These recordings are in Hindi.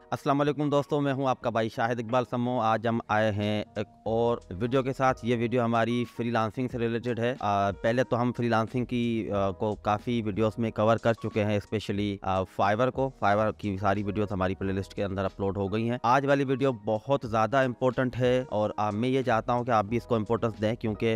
अस्सलाम वालेकुम दोस्तों, मैं हूं आपका भाई शाहिद इकबाल सम्मो। आज हम आए हैं एक और वीडियो के साथ। ये वीडियो हमारी फ्रीलांसिंग से रिलेटेड है। पहले तो हम फ्रीलांसिंग को काफ़ी वीडियोस में कवर कर चुके हैं, स्पेशली फाइवर की सारी वीडियोस हमारी प्लेलिस्ट के अंदर अपलोड हो गई हैं। आज वाली वीडियो बहुत ज़्यादा इम्पोर्टेंट है और मैं ये चाहता हूँ कि आप भी इसको इम्पोर्टेंस दें, क्योंकि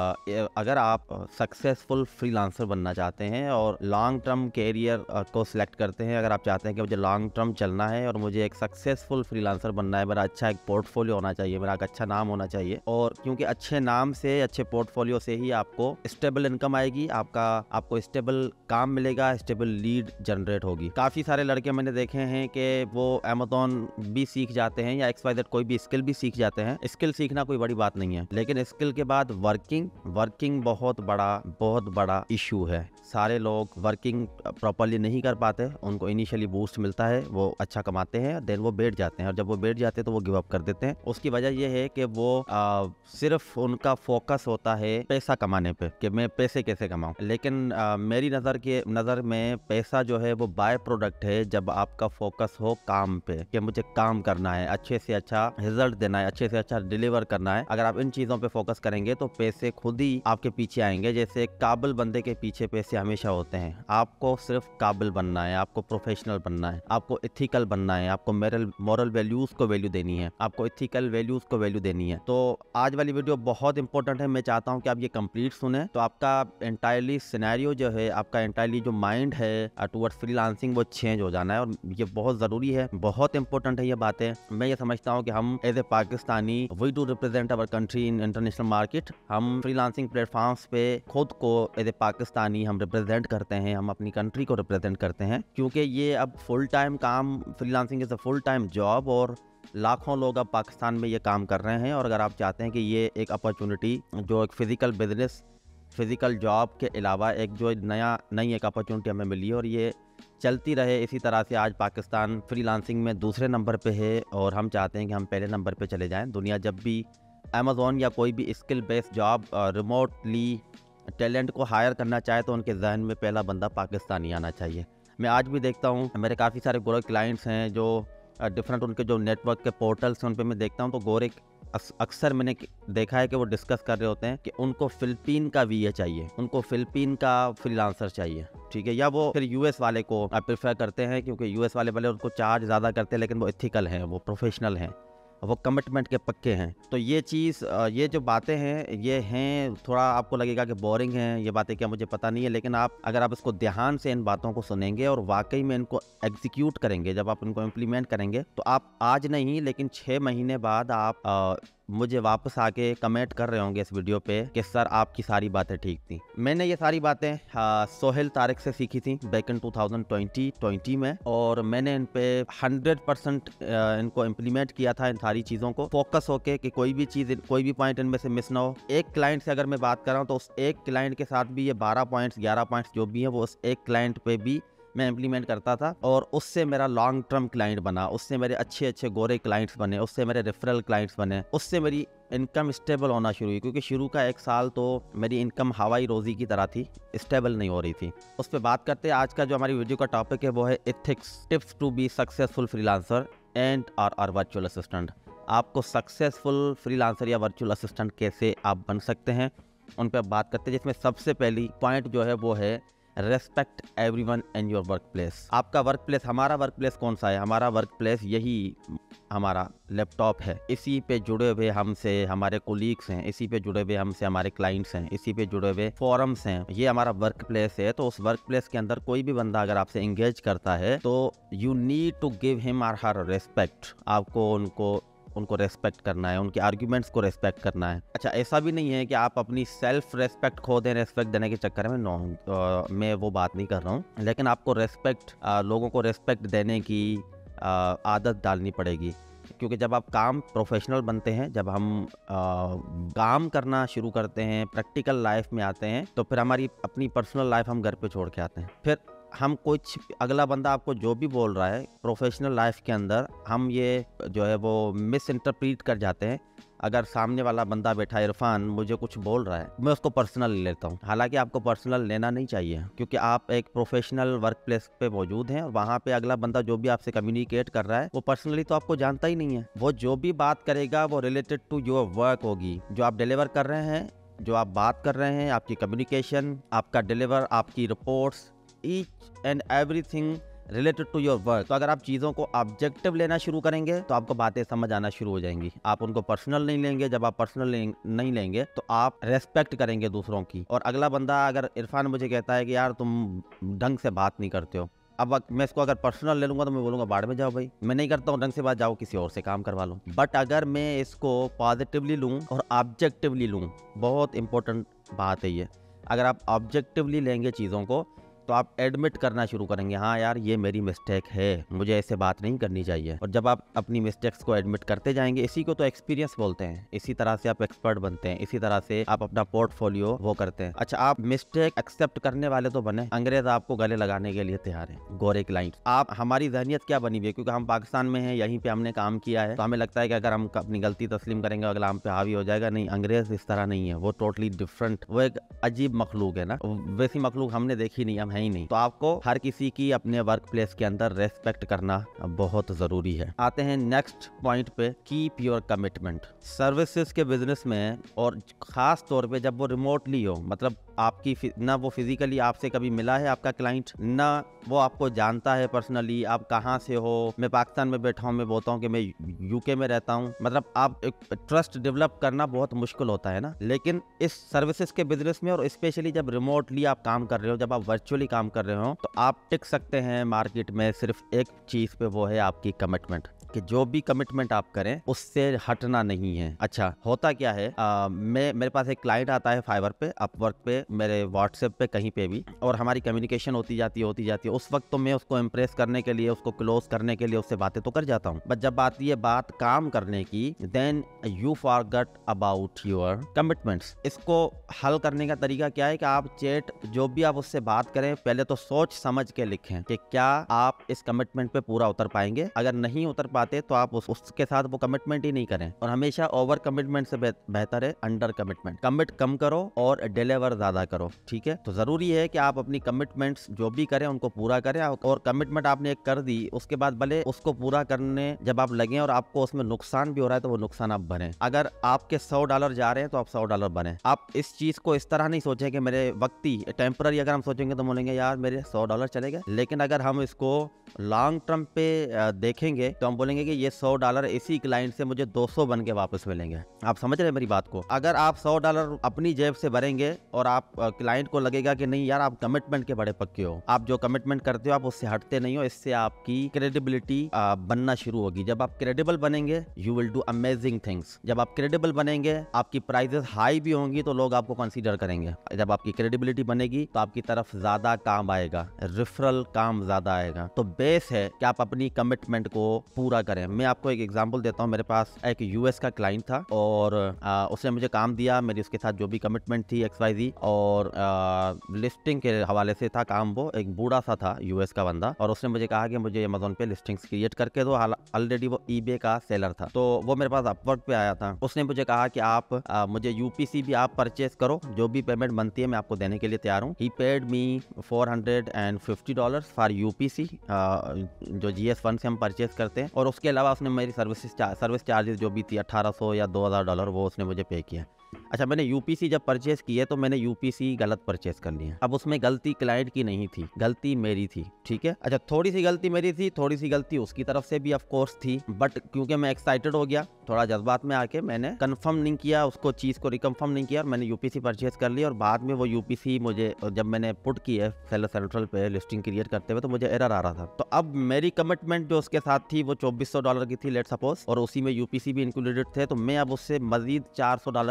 अगर आप सक्सेसफुल फ्रीलांसर बनना चाहते हैं और लॉन्ग टर्म कैरियर को सिलेक्ट करते हैं, अगर आप चाहते हैं कि मुझे लॉन्ग टर्म चलना है और मुझे एक सक्सेसफुल फ्रीलांसर बनना है, मेरा अच्छा एक पोर्टफोलियो होना चाहिए, मेरा एक अच्छा नाम होना चाहिए, और क्योंकि अच्छे नाम से, अच्छे पोर्टफोलियो से ही आपको स्टेबल इनकम आएगी, आपको स्टेबल काम मिलेगा, स्टेबल लीड जनरेट होगी। काफ़ी सारे लड़के मैंने देखे हैं कि वो अमेज़न भी सीख जाते हैं या XYZ कोई भी स्किल भी सीख जाते हैं। स्किल सीखना कोई बड़ी बात नहीं है, लेकिन स्किल के बाद वर्किंग बहुत बड़ा इशू है। सारे लोग वर्किंग प्रॉपर्ली नहीं कर पाते, उनको इनिशियली बूस्ट मिलता है, वो अच्छा कमाते हैं, देन वो बैठ जाते हैं, और जब वो बैठ जाते हैं तो वो गिव अप कर देते हैं। उसकी वजह यह है कि वो सिर्फ उनका फोकस होता है पैसा कमाने पे, कि मैं पैसे कैसे कमाऊं। लेकिन मेरी नज़र में पैसा जो है वो बाय प्रोडक्ट है, जब आपका फोकस हो काम पे, कि मुझे काम करना है, अच्छे से अच्छा रिजल्ट देना है, अच्छे से अच्छा डिलीवर करना है। अगर आप इन चीज़ों पे फोकस करेंगे तो पैसे खुद ही आपके पीछे आएंगे। जैसे काबिल बंदे के पीछे पैसे हमेशा होते हैं। आपको सिर्फ काबिल बनना है, आपको प्रोफेशनल बनना है, आपको इथिकल बनना है, आपको मॉरल वैल्यूज को वैल्यू देनी है, आपको इथिकल वैल्यूज को वैल्यू देनी है। तो आज वाली वीडियो बहुत इंपॉर्टेंट है। मैं चाहता हूं कि आप ये कंप्लीट सुने, तो आपका एंटायरली सिनेरियो जो है, आपका एंटायरली जो माइंड है टुवर्ड्स फ्रीलांसिंग, वो चेंज हो जाना है। और ये बहुत जरूरी है, बहुत इंपॉर्टेंट है ये बातें। मैं ये समझता हूँ कि हम as a Pakistani we to represent our country in international market. हम फ्रीलांसिंग प्लेटफॉर्म्स पे खुद को एज ए पाकिस्तानी हम रिप्रेजेंट करते हैं, हम अपनी कंट्री को रिप्रेजेंट करते हैं, क्योंकि ये अब फुल टाइम काम, freelancing is a full time job, और लाखों लोग अब पाकिस्तान में ये काम कर रहे हैं। और अगर आप चाहते हैं कि ये एक अपॉर्चुनिटी, जो एक फिजिकल बिजनेस, फिजिकल जॉब के अलावा एक जो नई एक अपॉर्चुनिटी हमें मिली है, और ये चलती रहे इसी तरह से। आज पाकिस्तान फ्रीलांसिंग में दूसरे नंबर पे है, और हम चाहते हैं कि हम पहले नंबर पे चले जाएं। दुनिया जब भी अमेज़न या कोई भी skill based job remotely talent को हायर करना चाहे, तो उनके जहन में पहला बंदा पाकिस्तानी आना चाहिए। मैं आज भी देखता हूँ, मेरे काफ़ी सारे गोरे क्लाइंट्स हैं जो डिफरेंट, उनके जो नेटवर्क के पोर्टल्स हैं उन पर मैं देखता हूँ, तो गोरे अक्सर मैंने देखा है कि वो डिस्कस कर रहे होते हैं कि उनको फिलिपीन का वीए चाहिए, उनको फिलिपीन का फ्रीलांसर चाहिए, ठीक है। या वो फिर यूएस वाले को प्रेफर करते हैं, क्योंकि यूएस वाले उनको चार्ज ज़्यादा करते हैं, लेकिन वो एथिकल हैं, वो प्रोफेशनल हैं, वो कमिटमेंट के पक्के हैं। तो ये चीज़, ये जो बातें हैं, ये हैं, थोड़ा आपको लगेगा कि बोरिंग हैं ये बातें, क्या मुझे पता नहीं है, लेकिन अगर आप इसको ध्यान से इन बातों को सुनेंगे और वाकई में इनको एग्जीक्यूट करेंगे, जब आप इनको इम्प्लीमेंट करेंगे, तो आप आज नहीं लेकिन 6 महीने बाद आप मुझे वापस आके कमेंट कर रहे होंगे इस वीडियो पे कि सर आपकी सारी बातें ठीक थी। मैंने ये सारी बातें सोहेल तारिक से सीखी थी बैक इन 2020 में, और मैंने इन पे 100% इनको इम्प्लीमेंट किया था, इन सारी चीज़ों को फोकस होके कि कोई भी चीज़, कोई भी पॉइंट इनमें से मिस ना हो। एक क्लाइंट से अगर मैं बात कर रहा हूँ, तो उस एक क्लाइंट के साथ भी ये 12 पॉइंट्स 11 पॉइंट्स जो भी है, वो उस एक क्लाइंट पे भी मैं इम्प्लीमेंट करता था, और उससे मेरा लॉन्ग टर्म क्लाइंट बना, उससे मेरे अच्छे गोरे क्लाइंट्स बने, उससे मेरे रेफरल क्लाइंट्स बने, उससे मेरी इनकम स्टेबल होना शुरू हुई। क्योंकि शुरू का 1 साल तो मेरी इनकम हवाई रोजी की तरह थी, स्टेबल नहीं हो रही थी। उस पर बात करते हैं। आज का जो हमारी वीडियो का टॉपिक है वो है ethics, tips to be successful freelancer and are virtual assistant. आपको सक्सेसफुल फ्रीलांसर या वर्चुअल असिस्टेंट कैसे आप बन सकते हैं, उन पर बात करते हैं। जिसमें सबसे पहली पॉइंट जो है वो है respect everyone in your workplace. आपका वर्क प्लेस, हमारा वर्क प्लेस कौन सा है? हमारा वर्क प्लेस यही हमारा लैपटॉप है। इसी पे जुड़े हुए हमसे हमारे कोलीग्स हैं, इसी पे जुड़े हुए हमसे हमारे क्लाइंट्स हैं, इसी पे जुड़े हुए फोरम्स हैं। ये हमारा वर्क प्लेस है। तो उस वर्क प्लेस के अंदर कोई भी बंदा अगर आपसे एंगेज करता है, तो you need to give him और हर रेस्पेक्ट। आपको उनको रेस्पेक्ट करना है, उनके आर्ग्यूमेंट्स को रेस्पेक्ट करना है। अच्छा, ऐसा भी नहीं है कि आप अपनी सेल्फ रेस्पेक्ट खो दें रेस्पेक्ट देने के चक्कर में, नो, मैं वो बात नहीं कर रहा हूँ। लेकिन आपको लोगों को रेस्पेक्ट देने की आदत डालनी पड़ेगी, क्योंकि जब आप प्रोफेशनल बनते हैं, जब हम काम करना शुरू करते हैं, प्रैक्टिकल लाइफ में आते हैं, तो फिर हमारी अपनी पर्सनल लाइफ हम घर पे छोड़ के आते हैं। फिर हम कुछ अगला बंदा आपको जो भी बोल रहा है प्रोफेशनल लाइफ के अंदर, हम ये जो है वो मिस इंटरप्रीट कर जाते हैं। अगर सामने वाला बंदा बैठा इरफान मुझे कुछ बोल रहा है, मैं उसको पर्सनल ले लेता हूँ। हालांकि आपको पर्सनल लेना नहीं चाहिए, क्योंकि आप एक प्रोफेशनल वर्क प्लेस पे मौजूद हैं और वहाँ पे अगला बंदा जो भी आपसे कम्युनिकेट कर रहा है वो पर्सनली तो आपको जानता ही नहीं है। वो जो भी बात करेगा वो रिलेटेड टू योर वर्क होगी, जो आप डिलीवर कर रहे हैं, जो आप बात कर रहे हैं, आपकी कम्युनिकेशन, आपका डिलीवर, आपकी reports, each and everything related to your work. तो अगर आप चीज़ों को ऑब्जेक्टिव लेना शुरू करेंगे तो आपको बातें समझ आना शुरू हो जाएंगी। आप उनको पर्सनल नहीं लेंगे। जब आप पर्सनल नहीं लेंगे तो आप रेस्पेक्ट करेंगे दूसरों की। और अगला बंदा, अगर इरफान मुझे कहता है कि यार तुम ढंग से बात नहीं करते हो, अब मैं इसको अगर पर्सनल ले लूंगा तो मैं बोलूंगा बाढ़ में जाओ भाई, मैं नहीं करता हूँ ढंग से बात, जाओ किसी और से काम करवा लो। बट अगर मैं इसको पॉजिटिवली लूँ और ऑब्जेक्टिवली लूँ, बहुत इंपॉर्टेंट बात है ये, अगर आप ऑब्जेक्टिवली लेंगे चीज़ों को तो आप एडमिट करना शुरू करेंगे, हाँ यार ये मेरी मिस्टेक है, मुझे ऐसे बात नहीं करनी चाहिए। और जब आप अपनी मिस्टेक्स को एडमिट करते जाएंगे, इसी को तो एक्सपीरियंस बोलते हैं, इसी तरह से आप एक्सपर्ट बनते हैं, इसी तरह से आप अपना पोर्टफोलियो वो करते हैं। अच्छा, आप मिस्टेक एक्सेप्ट करने वाले तो बने, अंग्रेज आपको गले लगाने के लिए तैयार है, गोरे क्लाइंट। आप, हमारी जहनियत क्या बनी हुई है, क्योंकि हम पाकिस्तान में हैं, यहीं पे हमने काम किया है, तो हमें लगता है कि अगर हम अपनी गलती तस्लीम करेंगे अगला हम पे हावी हो जाएगा। नहीं, अंग्रेज इस तरह नहीं है, वो टोटली डिफरेंट, वो एक अजीब मखलूक है ना, वैसी मखलूक हमने देखी नहीं, हम है ही नहीं। तो आपको हर किसी की अपने वर्क प्लेस के अंदर रेस्पेक्ट करना बहुत जरूरी है। आते हैं नेक्स्ट पॉइंट पे, कीप योर कमिटमेंट। सर्विसेज के बिजनेस में, और खास तौर पे जब वो रिमोटली हो, मतलब आपकी ना वो फिजिकली आपसे कभी मिला है आपका क्लाइंट, ना वो आपको जानता है पर्सनली, आप कहाँ से हो, मैं पाकिस्तान में बैठा हूँ, मैं बोलता हूँ कि मैं यूके में रहता हूँ, मतलब आप एक ट्रस्ट डेवलप करना बहुत मुश्किल होता है ना। लेकिन इस सर्विसेज के बिजनेस में, और स्पेशली जब रिमोटली आप काम कर रहे हो, जब आप वर्चुअली काम कर रहे हो, तो आप टिक सकते हैं मार्केट में सिर्फ एक चीज पे, वो है आपकी कमिटमेंट, कि जो भी कमिटमेंट आप करें उससे हटना नहीं है। अच्छा, होता क्या है, मेरे पास एक क्लाइंट आता है फाइवर पे, अपवर्क पे, मेरे व्हाट्सएप पे, कहीं पे भी, और हमारी कम्युनिकेशन होती जाती है। उस वक्त तो मैं उसको इम्प्रेस करने के लिए, उसको क्लोज करने के लिए उससे बातें तो कर जाता हूँ, बट जब आती है बात काम करने की, then you forget about your commitments. इसको हल करने का तरीका क्या है कि आप चैट, जो भी आप उससे बात करें, पहले तो सोच समझ के लिखें कि क्या आप इस कमिटमेंट पे पूरा उतर पाएंगे। अगर नहीं उतर पाते तो आप उसके साथ वो कमिटमेंट ही नहीं करें। और हमेशा ओवर कमिटमेंट से बेहतर है अंडर कमिटमेंट। कमिट कम करो और डिलीवर ज्यादा करो, ठीक है। तो जरूरी है कि आप अपनी कमिटमेंट्स जो भी करें उनको पूरा करें। और कमिटमेंट आपने एक कर दी, उसके बाद भले उसको पूरा करने जब आप लगे और आपको उसमें नुकसान भी हो रहा है तो वो नुकसान आप भरें। अगर आपके $100 जा रहे हैं तो आप $100 बने। आप इस चीज को इस तरह नहीं सोचें कि मेरे वक्ती टेम्पररी, अगर हम सोचेंगे तो बोलेंगे यार मेरे $100 चले गए। लेकिन अगर हम इसको लॉन्ग टर्म पे देखेंगे तो हम बोलेंगे कि ये $100 इसी क्लाइंट से मुझे 200 बन के वापस मिलेंगे। आप समझ रहे हैं मेरी बात को। अगर आप $100 अपनी जेब से भरेंगे और आप क्लाइंट को लगेगा कि नहीं यार आप कमिटमेंट के बड़े पक्के हो, आप जो कमिटमेंट करते हो आप उससे हटते नहीं हो, इससे आपकी क्रेडिबिलिटी बनना शुरू होगी। जब आप क्रेडिबल बनेंगे you will do amazing things. जब आप क्रेडिबल बनेंगे, आपकी प्राइजेस हाई भी होंगी तो लोग आपको कंसीडर करेंगे। जब आपकी क्रेडिबिलिटी बनेगी तो आपकी तरफ ज्यादा काम आएगा, रेफरल काम ज्यादा आएगा। तो बेस है कि आप अपनी कमिटमेंट को पूरा करें। मैं आपको एक एग्जांपल देता हूं। मेरे पास एक यूएस का क्लाइंट था और उसने मुझे काम दिया, मेरी उसके साथ जो भी कमिटमेंट थी XYZ, और लिस्टिंग के हवाले से था काम। वो एक बूढ़ा सा था यूएस का बंदा, और उसने मुझे कहा कि मुझे अमेज़न पे लिस्टिंग्स क्रिएट करके दो। ऑलरेडी वो ईबे का सेलर था, तो वो मेरे पास अपवर्क पे आया था। उसने मुझे कहा कि आप मुझे यूपीसी भी आप परचेज करो, जो भी पेमेंट बनती है मैं आपको देने के लिए तैयार हूँ। He paid me $450 for UPC, जो GS1 से हम परचेज करते हैं। और उसके अलावा उसने मेरी सर्विस चार्जेस जो भी थी $1800 या $2000 वो उसने मुझे पे किया। अच्छा, मैंने यूपीसी जब परचेज किए तो मैंने यूपीसी गलत परचेज कर लिया। अब उसमें गलती क्लाइंट की नहीं थी, गलती मेरी थी, ठीक है। अच्छा, थोड़ी सी गलती मेरी थी, थोड़ी सी गलती उसकी तरफ से भी ऑफ कोर्स थी, बट क्योंकि मैं एक्साइटेड हो गया, थोड़ा जज्बात में आके मैंने कंफर्म नहीं किया, उसको चीज को रिकन्फर्म नहीं किया और मैंने यूपीसी परचेज कर लिया। और बाद में वो यूपीसी मुझे, जब मैंने पुट की है सेलर सेंट्रल पे लिस्टिंग क्रिएट करते हुए, तो मुझे एरर आ रहा था। तो अब मेरी कमिटमेंट जो उसके साथ थी वो $2400 की थी, लेट सपोज, और उसी में यूपीसी भी इंक्लूडेड थे। तो मैं अब उससे मजीद $400 लेने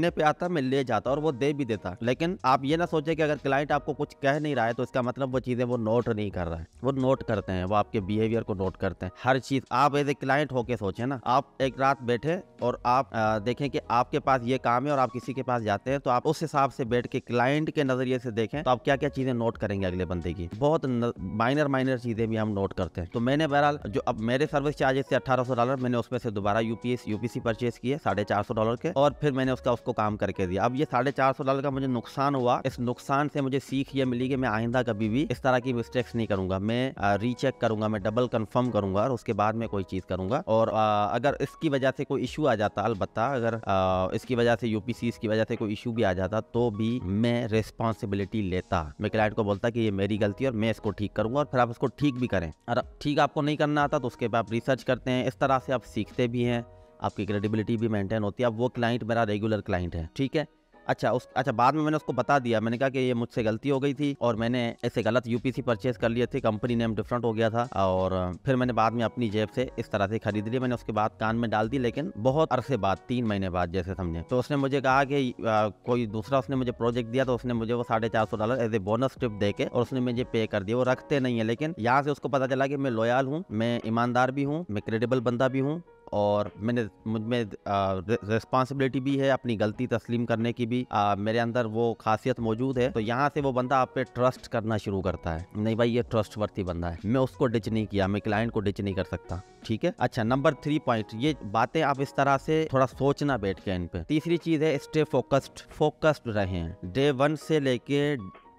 लेने पे आता, मैं ले जाता और वो दे भी देता। लेकिन आप ये ना सोचे कि अगर क्लाइंट आपको कुछ कह नहीं रहा है तो इसका मतलब वो चीजें वो नोट नहीं कर रहा है। वो नोट करते हैं, वो आपके बिहेवियर को नोट करते हैं, हर चीज। आप एज ए क्लाइंट होके सोचे ना, आप एक रात बैठे और आप देखें कि आपके पास ये काम है और आप किसी के पास जाते हैं, तो आप उस हिसाब से बैठ के क्लाइंट के नजरिए से देखें तो आप क्या क्या चीजें नोट करेंगे अगले बंदे की। बहुत माइनर चीजें भी हम नोट करते हैं। तो मैंने बहरहाल जो अब मेरे सर्विस चार्जेस थे $1800, मैंने उसमें से दोबारा यूपीसी परचेज किए $450 के, और फिर मैंने उसको काम करके दिया। अब ये $450 का मुझे नुकसान हुआ। इस नुकसान से मुझे सीख ये मिली कि मैं आइंदा कभी भी इस तरह की मिस्टेक्स नहीं करूंगा। मैं रीचेक करूंगा, मैं डबल कंफर्म करूंगा और उसके बाद मैं कोई चीज करूंगा। और अगर इसकी वजह से कोई इशू आ जाता, अलबत्ता अगर इसकी वजह से यूपीसी की वजह से कोई इशू भी आ जाता तो भी मैं रिस्पॉन्सिबिलिटी लेता। मैं क्लाइंट को बोलता कि ये मेरी गलती है और मैं इसको ठीक करूंगा, और फिर आप इसको ठीक भी करें। और ठीक आपको नहीं करना आता तो उसके बाद आप रिसर्च करते हैं। इस तरह से आप सीखते भी हैं, आपकी क्रेडिबिलिटी भी मेंटेन होती है। अब वो क्लाइंट मेरा रेगुलर क्लाइंट है, ठीक है। अच्छा बाद में मैंने उसको बता दिया, मैंने कहा कि ये मुझसे गलती हो गई थी और मैंने ऐसे गलत यूपीसी परचेज कर लिए थे, कंपनी नेम डिफरेंट हो गया था, और फिर मैंने बाद में अपनी जेब से इस तरह से खरीद लिया। मैंने उसके बाद कान में डाल दी, लेकिन बहुत अरसे बाद, 3 महीने बाद जैसे समझे। तो उसने मुझे कहा कि कोई दूसरा उसने मुझे प्रोजेक्ट दिया, तो उसने मुझे वो $450 एज ए बोनस टिप दे के और उसने मुझे पे कर दिया। वो रखते नहीं है, लेकिन यहाँ से उसको पता चला कि मैं लॉयल हूँ, मैं ईमानदार भी हूँ, मैं क्रेडिबल बंदा भी हूँ, और मुझ में रिस्पॉन्सिबिलिटी भी है, अपनी गलती तस्लीम करने की भी मेरे अंदर वो खासियत मौजूद है। तो यहाँ से वो बंदा आप पे ट्रस्ट करना शुरू करता है, नहीं भाई ये ट्रस्ट वर्थी बंदा है। मैं उसको डिच नहीं किया, मैं क्लाइंट को डिच नहीं कर सकता, ठीक है। अच्छा, नंबर 3 पॉइंट, ये बातें आप इस तरह से थोड़ा सोचना बैठ के इन पे। तीसरी चीज है स्टे फोकस्ड रहें। डे 1 से लेके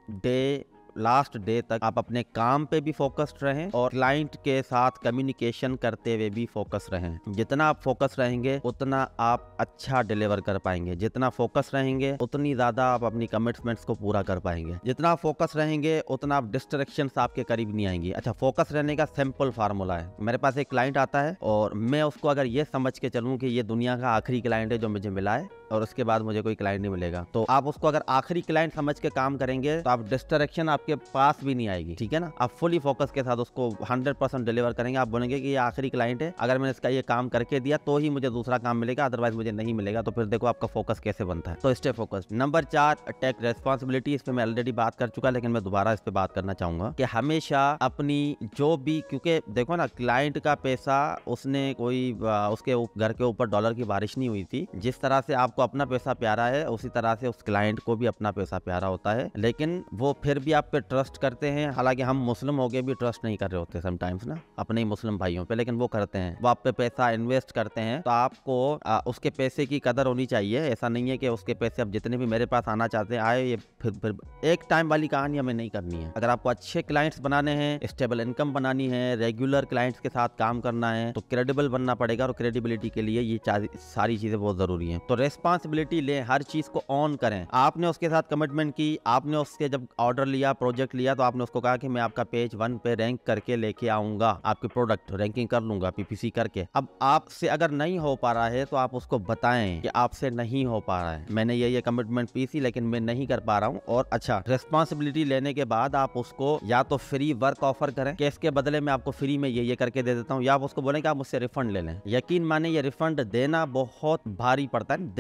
डे लास्ट डे तक आप अपने काम पे भी फोकस्ड रहें और क्लाइंट के साथ कम्युनिकेशन करते हुए भी फोकस रहें। जितना आप फोकस रहेंगे उतना आप अच्छा डिलीवर कर पाएंगे, जितना फोकस रहेंगे उतनी ज्यादा आप अपनी कमिटमेंट्स को पूरा कर पाएंगे, जितना फोकस रहेंगे उतना आप डिस्ट्रैक्शंस आपके करीब नहीं आएंगी। अच्छा, फोकस रहने का सिंपल फार्मूला है। मेरे पास एक क्लाइंट आता है और मैं उसको अगर ये समझ के चलूं कि ये दुनिया का आखिरी क्लाइंट है जो मुझे मिला है और उसके बाद मुझे कोई क्लाइंट नहीं मिलेगा, तो आप उसको अगर आखिरी क्लाइंट समझ के काम करेंगे तो आप डिस्ट्रैक्शन आपके पास भी नहीं आएगी, ठीक है ना। आप फुली फोकस के साथ उसको 100% डिलीवर करेंगे। आप बोलेंगे कि ये आखिरी क्लाइंट है, अगर मैंने इसका ये काम करके दिया तो ही मुझे दूसरा काम मिलेगा, अदरवाइज मुझे नहीं मिलेगा। तो फिर देखो आपका फोकस कैसे बनता है। तो stay focused. Number 4, take responsibility. इस पे मैं ऑलरेडी बात कर चुका, लेकिन मैं दोबारा इस पे बात करना चाहूंगा कि हमेशा अपनी जो भी, क्योंकि देखो ना, क्लाइंट का पैसा उसने कोई उसके घर के ऊपर डॉलर की बारिश नहीं हुई थी। जिस तरह से आपको अपना पैसा प्यारा है उसी तरह से उस क्लाइंट को भी अपना पैसा प्यारा होता है, लेकिन वो फिर भी आप पे ट्रस्ट करते हैं। हालांकि हम मुस्लिम होके भी ट्रस्ट नहीं कर रहे होते समटाइम्स ना अपने ही मुस्लिम भाइयों पे, लेकिन वो करते हैं, वो आप पे पैसा इन्वेस्ट करते हैं। तो आपको उसके पैसे की कदर होनी चाहिए। ऐसा नहीं है कि उसके पैसे अब जितने भी मेरे पास आना चाहते हैं आए, ये फिर एक टाइम वाली कहानी हमें नहीं करनी है। अगर आपको अच्छे क्लाइंट्स बनाने हैं, स्टेबल इनकम बनानी है, रेगुलर क्लाइंट्स के साथ काम करना है, तो क्रेडिबल बनना पड़ेगा, और क्रेडिबिलिटी के लिए ये सारी चीजें बहुत जरूरी हैं। तो रेस्पॉन्सिबिलिटी ले, हर चीज को ऑन करें। आपने उसके साथ कमिटमेंट की, आपने उसके जब ऑर्डर लिया, प्रोजेक्ट लिया, तो आपने उसको कहा कि मैं आपका पेज 1 पे रैंक करके लेके आऊंगा, आपके प्रोडक्ट रैंकिंग कर लूंगा पीपीसी करके। अब आपसे अगर नहीं हो पा रहा है तो आप उसको बताएं कि आपसे नहीं हो पा रहा है, मैंने ये कमिटमेंट पी थी लेकिन मैं नहीं कर पा रहा हूँ। और अच्छा, रेस्पॉन्सिबिलिटी लेने के बाद आप उसको या तो फ्री वर्क ऑफर करें कि इसके बदले में आपको फ्री में ये करके दे देता हूँ, या आप उसको बोलें कि आप मुझसे रिफंड ले लें। यकीन माने ये रिफंड देना बहुत भारी पड़ता है,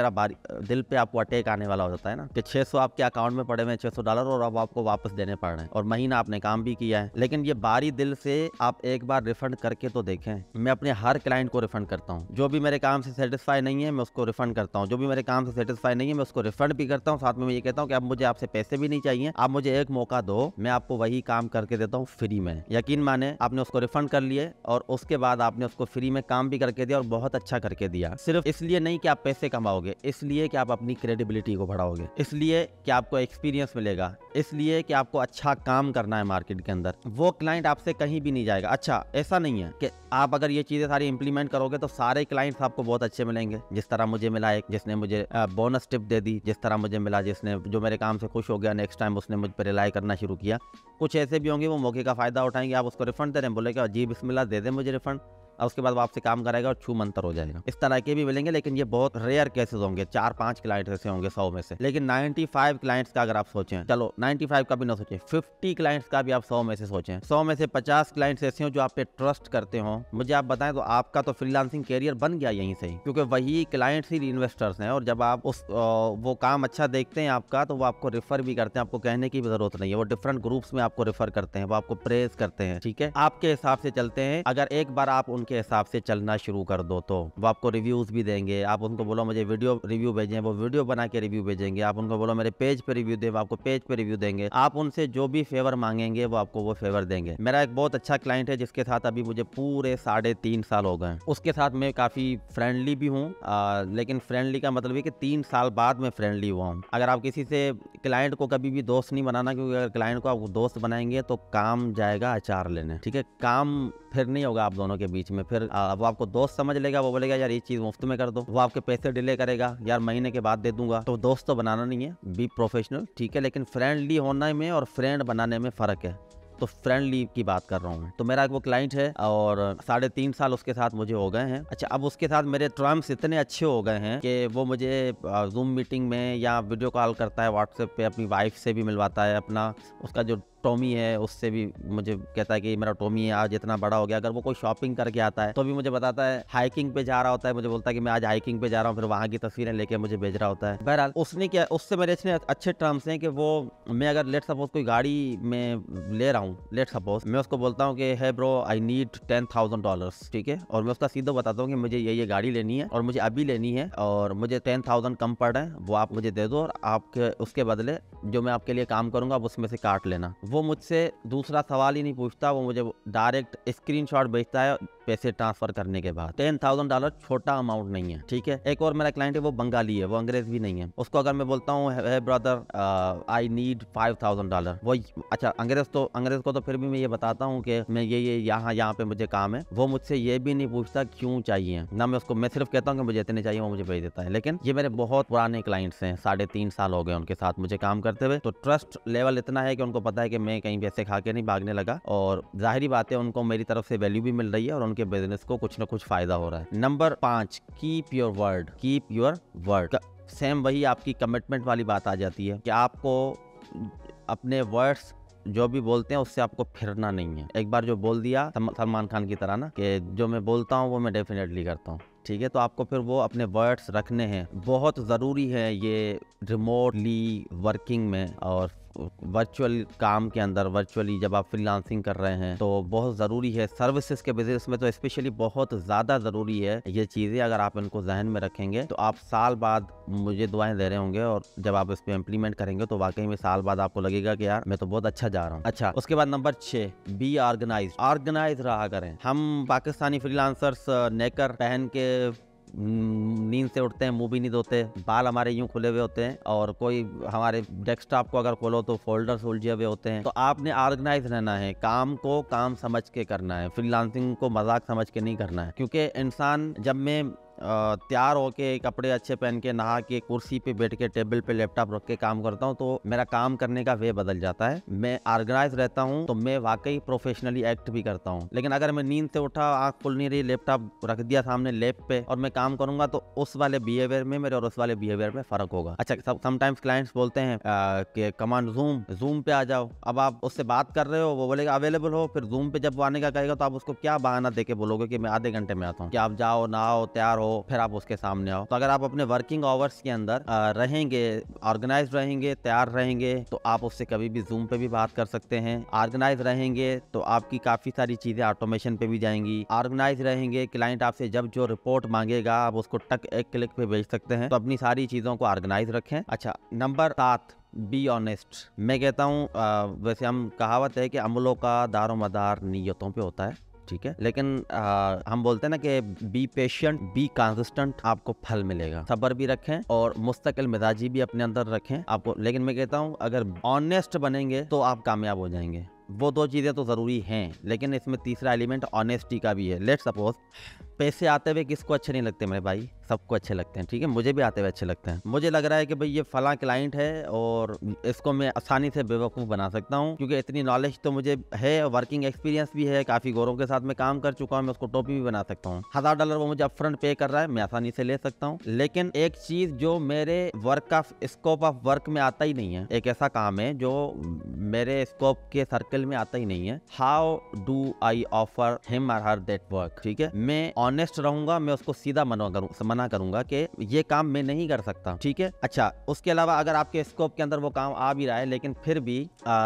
दिल पे आपको अटैक आने वाला हो जाता है ना, कि 600 आपके अकाउंट में पड़े हुए $600 और अब आपको वापस देने पड़ रहे हैं, और महीना आपने काम भी किया है। लेकिन ये बारी दिल से आप एक बार रिफंड करके तो देखें। मैं अपने हर क्लाइंट को रिफंड करता हूँ, जो भी मेरे काम से सेटिस्फाई नहीं है मैं उसको रिफंड करता हूँ, जो भी मेरे काम से सेटिस्फाई नहीं है मैं उसको रिफंड भी करता हूँ। साथ में मैं ये कहता हूँ कि अब मुझे आपसे पैसे भी नहीं चाहिए, आप मुझे एक मौका दो, मैं आपको वही काम करके देता हूँ फ्री में। यकीन माने आपने उसको रिफंड कर लिए और उसके बाद आपने उसको फ्री में काम भी करके दिया, और बहुत अच्छा करके दिया। सिर्फ इसलिए नहीं कि आप पैसे कमाओगे, इसलिए कि आप अपनी क्रेडिबिलिटी को बढ़ाओगे, इसलिए कि आपको एक्सपीरियंस मिलेगा, इसलिए कि आपको अच्छा काम करना है मार्केट के अंदर। वो क्लाइंट आपसे कहीं भी नहीं जाएगा। अच्छा, ऐसा नहीं है कि आप अगर ये चीजें सारी इंप्लीमेंट करोगे तो सारे क्लाइंट्स आपको बहुत अच्छे मिलेंगे, जिस तरह मुझे मिला एक जिसने मुझे बोनस टिप दे दी, जिस तरह मुझे मिला जिसने जो मेरे काम से खुश हो गया, नेक्स्ट टाइम उसने मुझ पर रिलाई करना शुरू किया। कुछ ऐसे भी होंगे वो मौके का फायदा उठाएंगे, आप उसको रिफंड दे रहे हैं, बोलेगा जी बिस्मिल्लाह दे दे मुझे रिफंड, और उसके बाद वो आपसे काम कराएगा और छू मंतर हो जाएगा। इस तरह के भी मिलेंगे, लेकिन ये बहुत रेयर केसेस होंगे, 4-5 क्लाइंट ऐसे होंगे 100 में से। लेकिन 95 क्लाइंट्स का अगर आप सोचें, चलो 95 का भी ना सोचें, 50 क्लाइंट्स का भी आप 100 में से सोचें, 100 में से 50 क्लाइंट्स ऐसे हो जो आप पे ट्रस्ट करते हो, मुझे आप बताएं तो आपका तो फ्रीलांसिंग कैरियर बन गया यहीं से ही, क्योंकि वही क्लाइंट्स ही इन्वेस्टर्स हैं। और जब आप उस वो काम अच्छा देखते हैं आपका, तो वो आपको रेफर भी करते हैं, आपको कहने की भी जरूरत नहीं है, वो डिफरेंट ग्रुप्स में आपको रेफर करते हैं, वो आपको प्रेज करते हैं, ठीक है। आपके हिसाब से चलते हैं। अगर एक बार आप उनके हिसाब से चलना शुरू कर दो तो वो आपको रिव्यूज भी देंगे। आप उनको बोलो मुझे वीडियो रिव्यू भेजें, वो वीडियो बना के रिव्यू भेजेंगे। आप उनको बोलो मेरे पेज पे रिव्यू दे, वो आपको पेज पे रिव्यू देंगे। आप उनसे जो भी फेवर मांगेंगे वो आपको वो फेवर देंगे। मेरा एक बहुत अच्छा क्लाइंट है जिसके साथ अभी मुझे पूरे 3.5 साल हो गए। उसके साथ मैं काफी फ्रेंडली भी हूँ, लेकिन फ्रेंडली का मतलब है कि 3 साल बाद मैं फ्रेंडली हुआ हूँ। अगर आप किसी से क्लाइंट को कभी भी दोस्त नहीं बनाना, क्योंकि अगर क्लाइंट को आप दोस्त बनाएंगे तो काम जाएगा अचार लेने, ठीक है। काम फिर नहीं होगा आप दोनों के बीच में। फिर वो आपको दोस्त समझ लेगा, वो बोलेगा यार ये चीज मुफ्त में कर दो। वो आपके पैसे डिले करेगा, यार महीने के बाद दे दूंगा। तो दोस्त तो बनाना नहीं है, बी प्रोफेशनल, ठीक है। लेकिन फ्रेंडली होने में और फ्रेंड बनाने में फर्क है, तो फ्रेंडली की बात कर रहा हूँ। तो मेरा वो क्लाइंट है और 3.5 साल उसके साथ मुझे हो गए हैं। अच्छा, अब उसके साथ मेरे टर्म्स इतने अच्छे हो गए हैं कि वो मुझे जूम मीटिंग में या वीडियो कॉल करता है, व्हाट्सएप पे अपनी वाइफ से भी मिलवाता है, अपना उसका जो टॉमी है उससे भी मुझे कहता है कि मेरा टॉमी है आज इतना बड़ा हो गया। अगर वो कोई शॉपिंग करके आता है तो भी मुझे बताता है। हाइकिंग पे जा रहा होता है, मुझे बोलता है कि मैं आज हाइकिंग पे जा रहा हूँ, फिर वहाँ की तस्वीरें लेके मुझे भेज रहा होता है। बहरहाल उसने क्या, उससे मेरे इतने अच्छे टर्म्स हैं कि वो, मैं अगर लेट सपोज कोई गाड़ी में ले रहा हूँ, लेट सपोज मैं उसको बोलता हूँ कि है ब्रो आई नीड $10,000, ठीक है। और मैं उसका सीधा बताता हूँ कि मुझे ये गाड़ी लेनी है और मुझे अभी लेनी है और मुझे 10,000 कम पड़ रहा है, वो आप मुझे दे दो और आपके उसके बदले जो मैं आपके लिए काम करूंगा आप उसमें से काट लेना। वो मुझसे दूसरा सवाल ही नहीं पूछता, वो मुझे डायरेक्ट स्क्रीनशॉट भेजता है पैसे ट्रांसफर करने के बाद। $10,000 छोटा अमाउंट नहीं है, ठीक है। एक और मेरा क्लाइंट है, वो बंगाली है, वो अंग्रेज भी नहीं है। उसको अगर मैं बोलता हूँ हे ब्रदर आई नीड $5,000, वो अच्छा अंग्रेज को तो फिर भी मैं ये बताता हूँ कि मैं ये यहाँ पे मुझे काम है। वो मुझसे ये भी नहीं पूछता क्यों चाहिए ना, मैं सिर्फ कहता हूँ कि मुझे इतने चाहिए, वो मुझे भेज देता है। लेकिन ये मेरे बहुत पुराने क्लाइंट्स हैं, 3.5 साल हो गए उनके साथ मुझे काम करते हुए। तो ट्रस्ट लेवल इतना है कि उनको पता है कि मैं कहीं पैसे खा के नहीं भागने लगा, और जाहिर बात है उनको मेरी तरफ से वैल्यू भी मिल रही है और उनके बिजनेस को कुछ ना कुछ फायदा हो रहा है। Number 5, keep your word. Keep your word, same वही आपकी कमिटमेंट वाली बात आ जाती है कि आपको अपने वर्ड्स जो भी बोलते हैं उससे आपको फिरना नहीं है। एक बार जो बोल दिया सलमान खान की तरह ना, कि जो मैं बोलता हूँ वो मैं डेफिनेटली करता हूँ, ठीक है। तो आपको फिर वो अपने वर्ड्स रखने हैं। बहुत ज़रूरी है ये रिमोटली वर्किंग में और वर्चुअल काम के अंदर, वर्चुअली जब आप फ्रीलांसिंग कर रहे हैं तो बहुत ज़रूरी है। सर्विसेज के बिजनेस में तो स्पेशली बहुत ज़्यादा ज़रूरी है ये चीज़ें। अगर आप इनको जहन में रखेंगे तो आप साल बाद मुझे दुआएं दे रहे होंगे, और जब आप इस पे इम्प्लीमेंट करेंगे तो वाकई में साल बाद आपको लगेगा कि यार मैं तो बहुत अच्छा जा रहा हूँ। अच्छा, उसके बाद नंबर 6, बी ऑर्गेनाइज रहा करें। हम पाकिस्तानी फ्रीलांसर्स नेकर पहन के नींद से उठते हैं, मुंह भी नहीं धोते, बाल हमारे यूं खुले हुए होते हैं, और कोई हमारे डेस्कटॉप को अगर खोलो तो फोल्डर्स उलझे हुए होते हैं। तो आपने ऑर्गेनाइज रहना है, काम को काम समझ के करना है, फ्रीलांसिंग को मजाक समझ के नहीं करना है। क्योंकि इंसान, जब मैं तैयार होके कपड़े अच्छे पहन के नहा के कुर्सी पे बैठ के टेबल पे लैपटॉप रख के काम करता हूँ तो मेरा काम करने का वे बदल जाता है। मैं ऑर्गेनाइज रहता हूँ तो मैं वाकई प्रोफेशनली एक्ट भी करता हूँ। लेकिन अगर मैं नींद से उठा, आंख खुल नहीं रही, लैपटॉप रख दिया सामने लैप पे और मैं काम करूंगा तो उस वाले बिहेवियर में मेरे और उस वाले बिहेवियर में फर्क होगा। अच्छा, समटाइम्स क्लाइंट्स बोलते हैं कि कमांड जूम पे आ जाओ। अब आप उससे बात कर रहे हो, वो बोलेगा अवेलेबल हो, फिर जूम पे जब वो आने का कहेगा तो आप उसको क्या बहाना देके बोलोगे कि मैं आधे घंटे में आता हूँ, कि आप जाओ, नहाओ, तैयार हो, फिर आप उसके सामने आओ। तो अगर आप अपने वर्किंग आवर्स के अंदर रहेंगे, ऑर्गेनाइज रहेंगे, तैयार रहेंगे, तो आप उससे कभी भी जूम पे भी बात कर सकते हैं। ऑर्गेनाइज रहेंगे तो आपकी काफी सारी चीजें ऑटोमेशन पे भी जाएंगी। ऑर्गेनाइज रहेंगे, क्लाइंट आपसे जब जो रिपोर्ट मांगेगा आप उसको टक एक क्लिक पे भेज सकते हैं। तो अपनी सारी चीजों को ऑर्गेनाइज रखें। अच्छा, नंबर 7, बी ऑनेस्ट। मैं कहता हूँ वैसे हम कहावत है कि अमलों का दारोमदार नीयतों पे होता है, ठीक है। लेकिन हम बोलते हैं ना कि बी पेशेंट, बी कंसिस्टेंट, आपको फल मिलेगा। सब्र भी रखें और मुस्तकिल मिजाजी भी अपने अंदर रखें आपको। लेकिन मैं कहता हूँ अगर ऑनेस्ट बनेंगे तो आप कामयाब हो जाएंगे। वो 2 चीजें तो जरूरी हैं, लेकिन इसमें तीसरा एलिमेंट ऑनेस्टी का भी है। लेट्स सपोज पैसे आते हुए किसको अच्छे नहीं लगते मेरे भाई, सबको अच्छे लगते हैं, ठीक है, मुझे भी आते हुए अच्छे लगते हैं। मुझे लग रहा है कि भाई ये फला क्लाइंट है और इसको मैं आसानी से बेवकूफ़ बना सकता हूँ, क्योंकि इतनी नॉलेज तो मुझे है, वर्किंग एक्सपीरियंस भी है, काफ़ी गोरों के साथ मैं काम कर चुका हूँ, मैं उसको टोपी भी बना सकता हूँ। $1000 वो मुझे अपफ्रंट पे कर रहा है, मैं आसानी से ले सकता हूँ। लेकिन एक चीज़ जो मेरे वर्क का स्कोप ऑफ वर्क में आता ही नहीं है, एक ऐसा काम है जो मेरे स्कोप के सर्कल में आता ही नहीं है, how do I offer him और हर दैट वर्क, ठीक है। मैं ऑनेस्ट रहूंगा, मैं उसको सीधा मना करूंगा कि ये काम मैं नहीं कर सकता, ठीक है। अच्छा, उसके अलावा अगर आपके स्कोप के अंदर वो काम आ भी रहा है, लेकिन फिर भी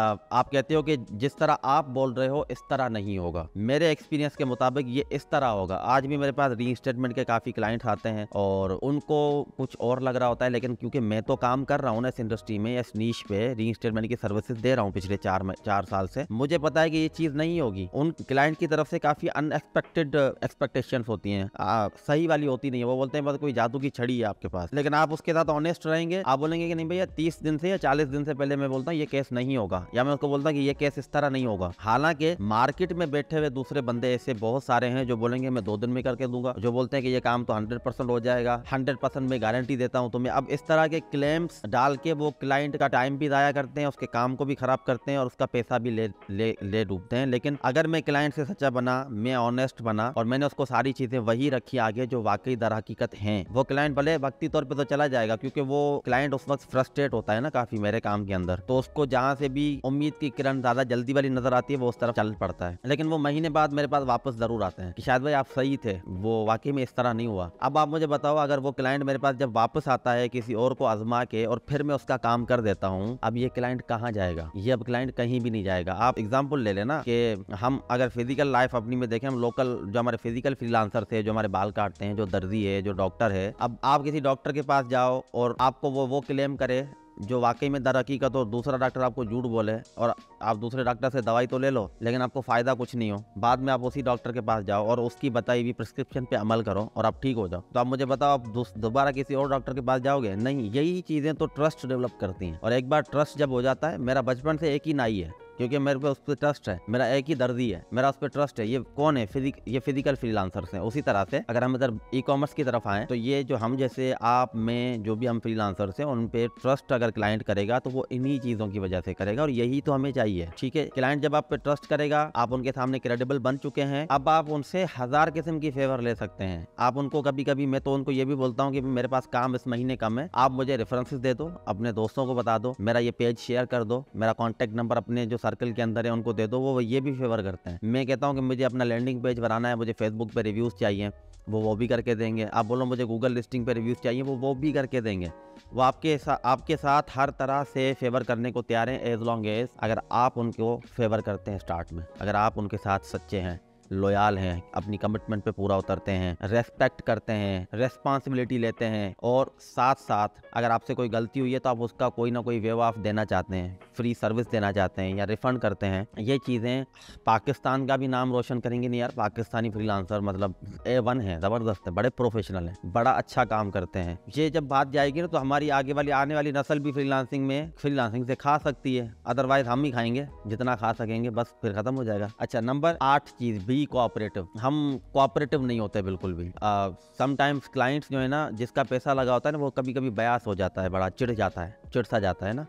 आप कहते हो कि जिस तरह आप बोल रहे हो इस तरह नहीं होगा, मेरे एक्सपीरियंस के मुताबिक ये इस तरह होगा। आज भी मेरे पास रीइंस्टेटमेंट के काफी क्लाइंट्स आते हैं और उनको कुछ और लग रहा होता है, लेकिन क्योंकि मैं तो काम कर रहा हूँ ना इस इंडस्ट्री में, इस नीश पे रीइंस्टेटमेंट की सर्विसेज दे रहा हूँ पिछले 4 साल से, मुझे पता है कि ये चीज नहीं होगी। उन क्लाइंट की तरफ से काफी अनएक्सपेक्टेड एक्सपेक्टेशंस होती हैं, सही वाली होती नहीं है। वो बोलते हैं बस कोई जादू की छड़ी है आपके पास, लेकिन आप उसके साथ ऑनेस्ट रहेंगे, आप बोलेंगे कि नहीं भैया 30 दिन से या 40 दिन से पहले मैं बोलता हूँ ये केस नहीं होगा, या मैं उसको बोलता हूँ कि ये केस इस तरह नहीं होगा। हालांकि मार्केट में बैठे हुए दूसरे बंदे ऐसे बहुत सारे हैं जो बोलेंगे मैं 2 दिन में करके दूंगा, जो बोलते हैं कि ये काम तो 100% हो जाएगा, 100% में गारंटी देता हूँ तुम्हें। अब इस तरह के क्लेम्स डाल के वो क्लाइंट का टाइम भी जाया करते हैं, उसके काम को भी खराब करते हैं और उसका पैसा भी ले डूबते हैं। लेकिन अगर मैं क्लाइंट से सच्चा बना, मैं ऑनेस्ट बना और मैंने उसको सारी चीजें वही रखी आगे जो वाकई दर हकीकत हैं, वो क्लाइंट भले वक्ती तौर पे तो चला जाएगा, क्योंकि वो क्लाइंट उस वक्त फ्रस्ट्रेट होता है ना काफी मेरे काम के अंदर, तो उसको जहाँ से भी उम्मीद की किरण ज्यादा जल्दी वाली नजर आती है वो उस तरफ चल पड़ता है। लेकिन वो महीने बाद मेरे पास वापस जरूर आते हैं कि शायद भाई आप सही थे, वो वाकई में इस तरह नहीं हुआ। अब आप मुझे बताओ, अगर वो क्लाइंट मेरे पास जब वापस आता है किसी और को आजमा के और फिर मैं उसका काम कर देता हूँ, अब ये क्लाइंट कहाँ जाएगा? ये अब क्लाइंट कहीं भी नहीं जाएगा। आप एग्जाम्पल ले लेना कि हम अगर फिजिकल लाइफ अपनी में देखें, हम लोकल जो हमारे फिजिकल फ्रीलांसर थे, जो हमारे बाल काटते हैं, जो दर्जी है, जो डॉक्टर है, अब आप किसी डॉक्टर के पास जाओ और आपको वो क्लेम करे जो वाकई में दर हकीकत हो, दूसरा डॉक्टर आपको झूठ बोले और आप दूसरे डॉक्टर से दवाई तो ले लो लेकिन आपको फायदा कुछ नहीं हो, बाद में आप उसी डॉक्टर के पास जाओ और उसकी बताई हुई प्रिस्क्रिप्शन पे अमल करो और आप ठीक हो जाओ, तो आप मुझे बताओ आप दोबारा किसी और डॉक्टर के पास जाओगे? नहीं। यही चीजें तो ट्रस्ट डेवलप करती हैं, और एक बार ट्रस्ट जब हो जाता है, मेरा बचपन से एक ही नाई है, क्योंकि मेरे पे उस पर ट्रस्ट है, मेरा एक ही दर्दी है, मेरा उस पर ट्रस्ट है। ये कौन है? ये फिजिकल फ्रीलांसर्स हैं। उसी तरह से अगर हम इधर ई कॉमर्स की तरफ आए, तो ये जो हम जैसे आप में जो भी हम फ्रीलांसर्स हैं, उन पे ट्रस्ट अगर क्लाइंट करेगा तो वो इन्हीं चीजों की वजह से करेगा, और यही तो हमें चाहिए, ठीक है। क्लाइंट जब आप पे ट्रस्ट करेगा, आप उनके सामने क्रेडिबल बन चुके हैं, अब आप उनसे 1000 किस्म की फेवर ले सकते हैं। आप उनको कभी कभी, मैं तो उनको ये भी बोलता हूँ कि मेरे पास काम इस महीने कम है, आप मुझे रेफरेंसेस दे दो, अपने दोस्तों को बता दो, मेरा ये पेज शेयर कर दो, मेरा कॉन्टेक्ट नंबर अपने जो सर्कल के अंदर है उनको दे दो, वो ये भी फेवर करते हैं। मैं कहता हूँ कि मुझे अपना लैंडिंग पेज बनाना है, मुझे फेसबुक पे रिव्यूज चाहिए, वो भी करके देंगे। आप बोलो मुझे गूगल लिस्टिंग पे रिव्यूज चाहिए, वो भी करके देंगे। वो आपके साथ हर तरह से फेवर करने को तैयार हैं, एज लॉन्ग एज अगर आप उनको फेवर करते हैं स्टार्ट में, अगर आप उनके साथ सच्चे हैं, लॉयल हैं, अपनी कमिटमेंट पे पूरा उतरते हैं, रेस्पेक्ट करते हैं, रेस्पॉन्सिबिलिटी लेते हैं, और साथ साथ अगर आपसे कोई गलती हुई है तो आप उसका कोई ना कोई वे ऑफ देना चाहते हैं, फ्री सर्विस देना चाहते हैं या रिफंड करते हैं, ये चीज़ें पाकिस्तान का भी नाम रोशन करेंगे। नहीं यार, पाकिस्तानी फ्रीलांसर मतलब A1 है, ज़बरदस्त है, बड़े प्रोफेशनल हैं, बड़ा अच्छा काम करते हैं। ये जब बात जाएगी ना तो हमारी आने वाली नस्ल भी फ्रीलांसिंग से खा सकती है, अदरवाइज हम ही खाएंगे जितना खा सकेंगे, बस फिर खत्म हो जाएगा। अच्छा, नंबर 8 चीज़, बी कोऑपरेटिव। हम कोऑपरेटिव नहीं होते बिल्कुल भी। समटाइम्स क्लाइंट्स जो है ना, जिसका पैसा लगा होता है ना, वो कभी कभी बयास हो जाता है, बड़ा चिढ़ सा जाता है ना,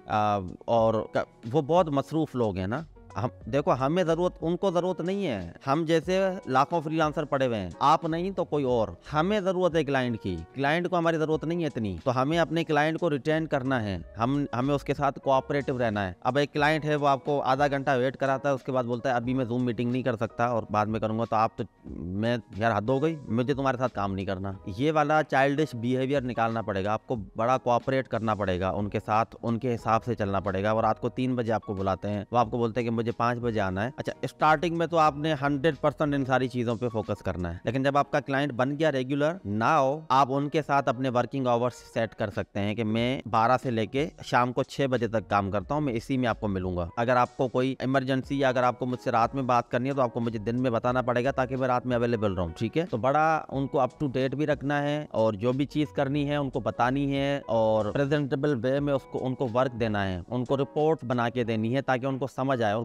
और वो बहुत मसरूफ लोग हैं ना। हम देखो, हमें उनको जरूरत नहीं है, हम जैसे लाखों फ्रीलांसर पड़े हुए हैं, आप नहीं तो कोई और, हमें जरूरत है क्लाइंट को हमारी जरूरत नहीं है इतनी, तो हमें अपने क्लाइंट को रिटेन करना है, हमें उसके साथ कोऑपरेटिव रहना है। अब एक क्लाइंट है, वो आपको आधा घंटा वेट कराता है, उसके बाद बोलता है अभी मैं जूम मीटिंग नहीं कर सकता और बाद में करूंगा, तो आप तो, मैं यार हद हो गई, मुझे तुम्हारे साथ काम नहीं करना। ये वाला चाइल्डिश बिहेवियर निकालना पड़ेगा, आपको बड़ा कोऑपरेट करना पड़ेगा उनके साथ, उनके हिसाब से चलना पड़ेगा। और रात को 3 बजे आपको बुलाते हैं, वो आपको बोलते हैं कि मुझे 5 बजे आना है। अच्छा, स्टार्टिंग में तो आपने 100% इन सारी चीजों पे फोकस करना है, लेकिन जब आपका क्लाइंट बन गया रेगुलर, नाउ आप उनके साथ अपने वर्किंग आवर्स सेट कर सकते हैं कि मैं 12 से लेके शाम को 6 बजे तक काम करता हूँ, मैं इसी में आपको मिलूंगा। अगर आपको कोई इमरजेंसी या अगर आपको मुझसे रात में बात करनी है तो आपको मुझे दिन में बताना पड़ेगा, ताकि मैं रात में अवेलेबल रहूँ, ठीक है। तो बड़ा उनको अप टू डेट भी रखना है, और जो भी चीज करनी है उनको बतानी है, और प्रेजेंटेबल वे में उनको वर्क देना है, उनको रिपोर्ट बना के देनी है, ताकि उनको समझ आए और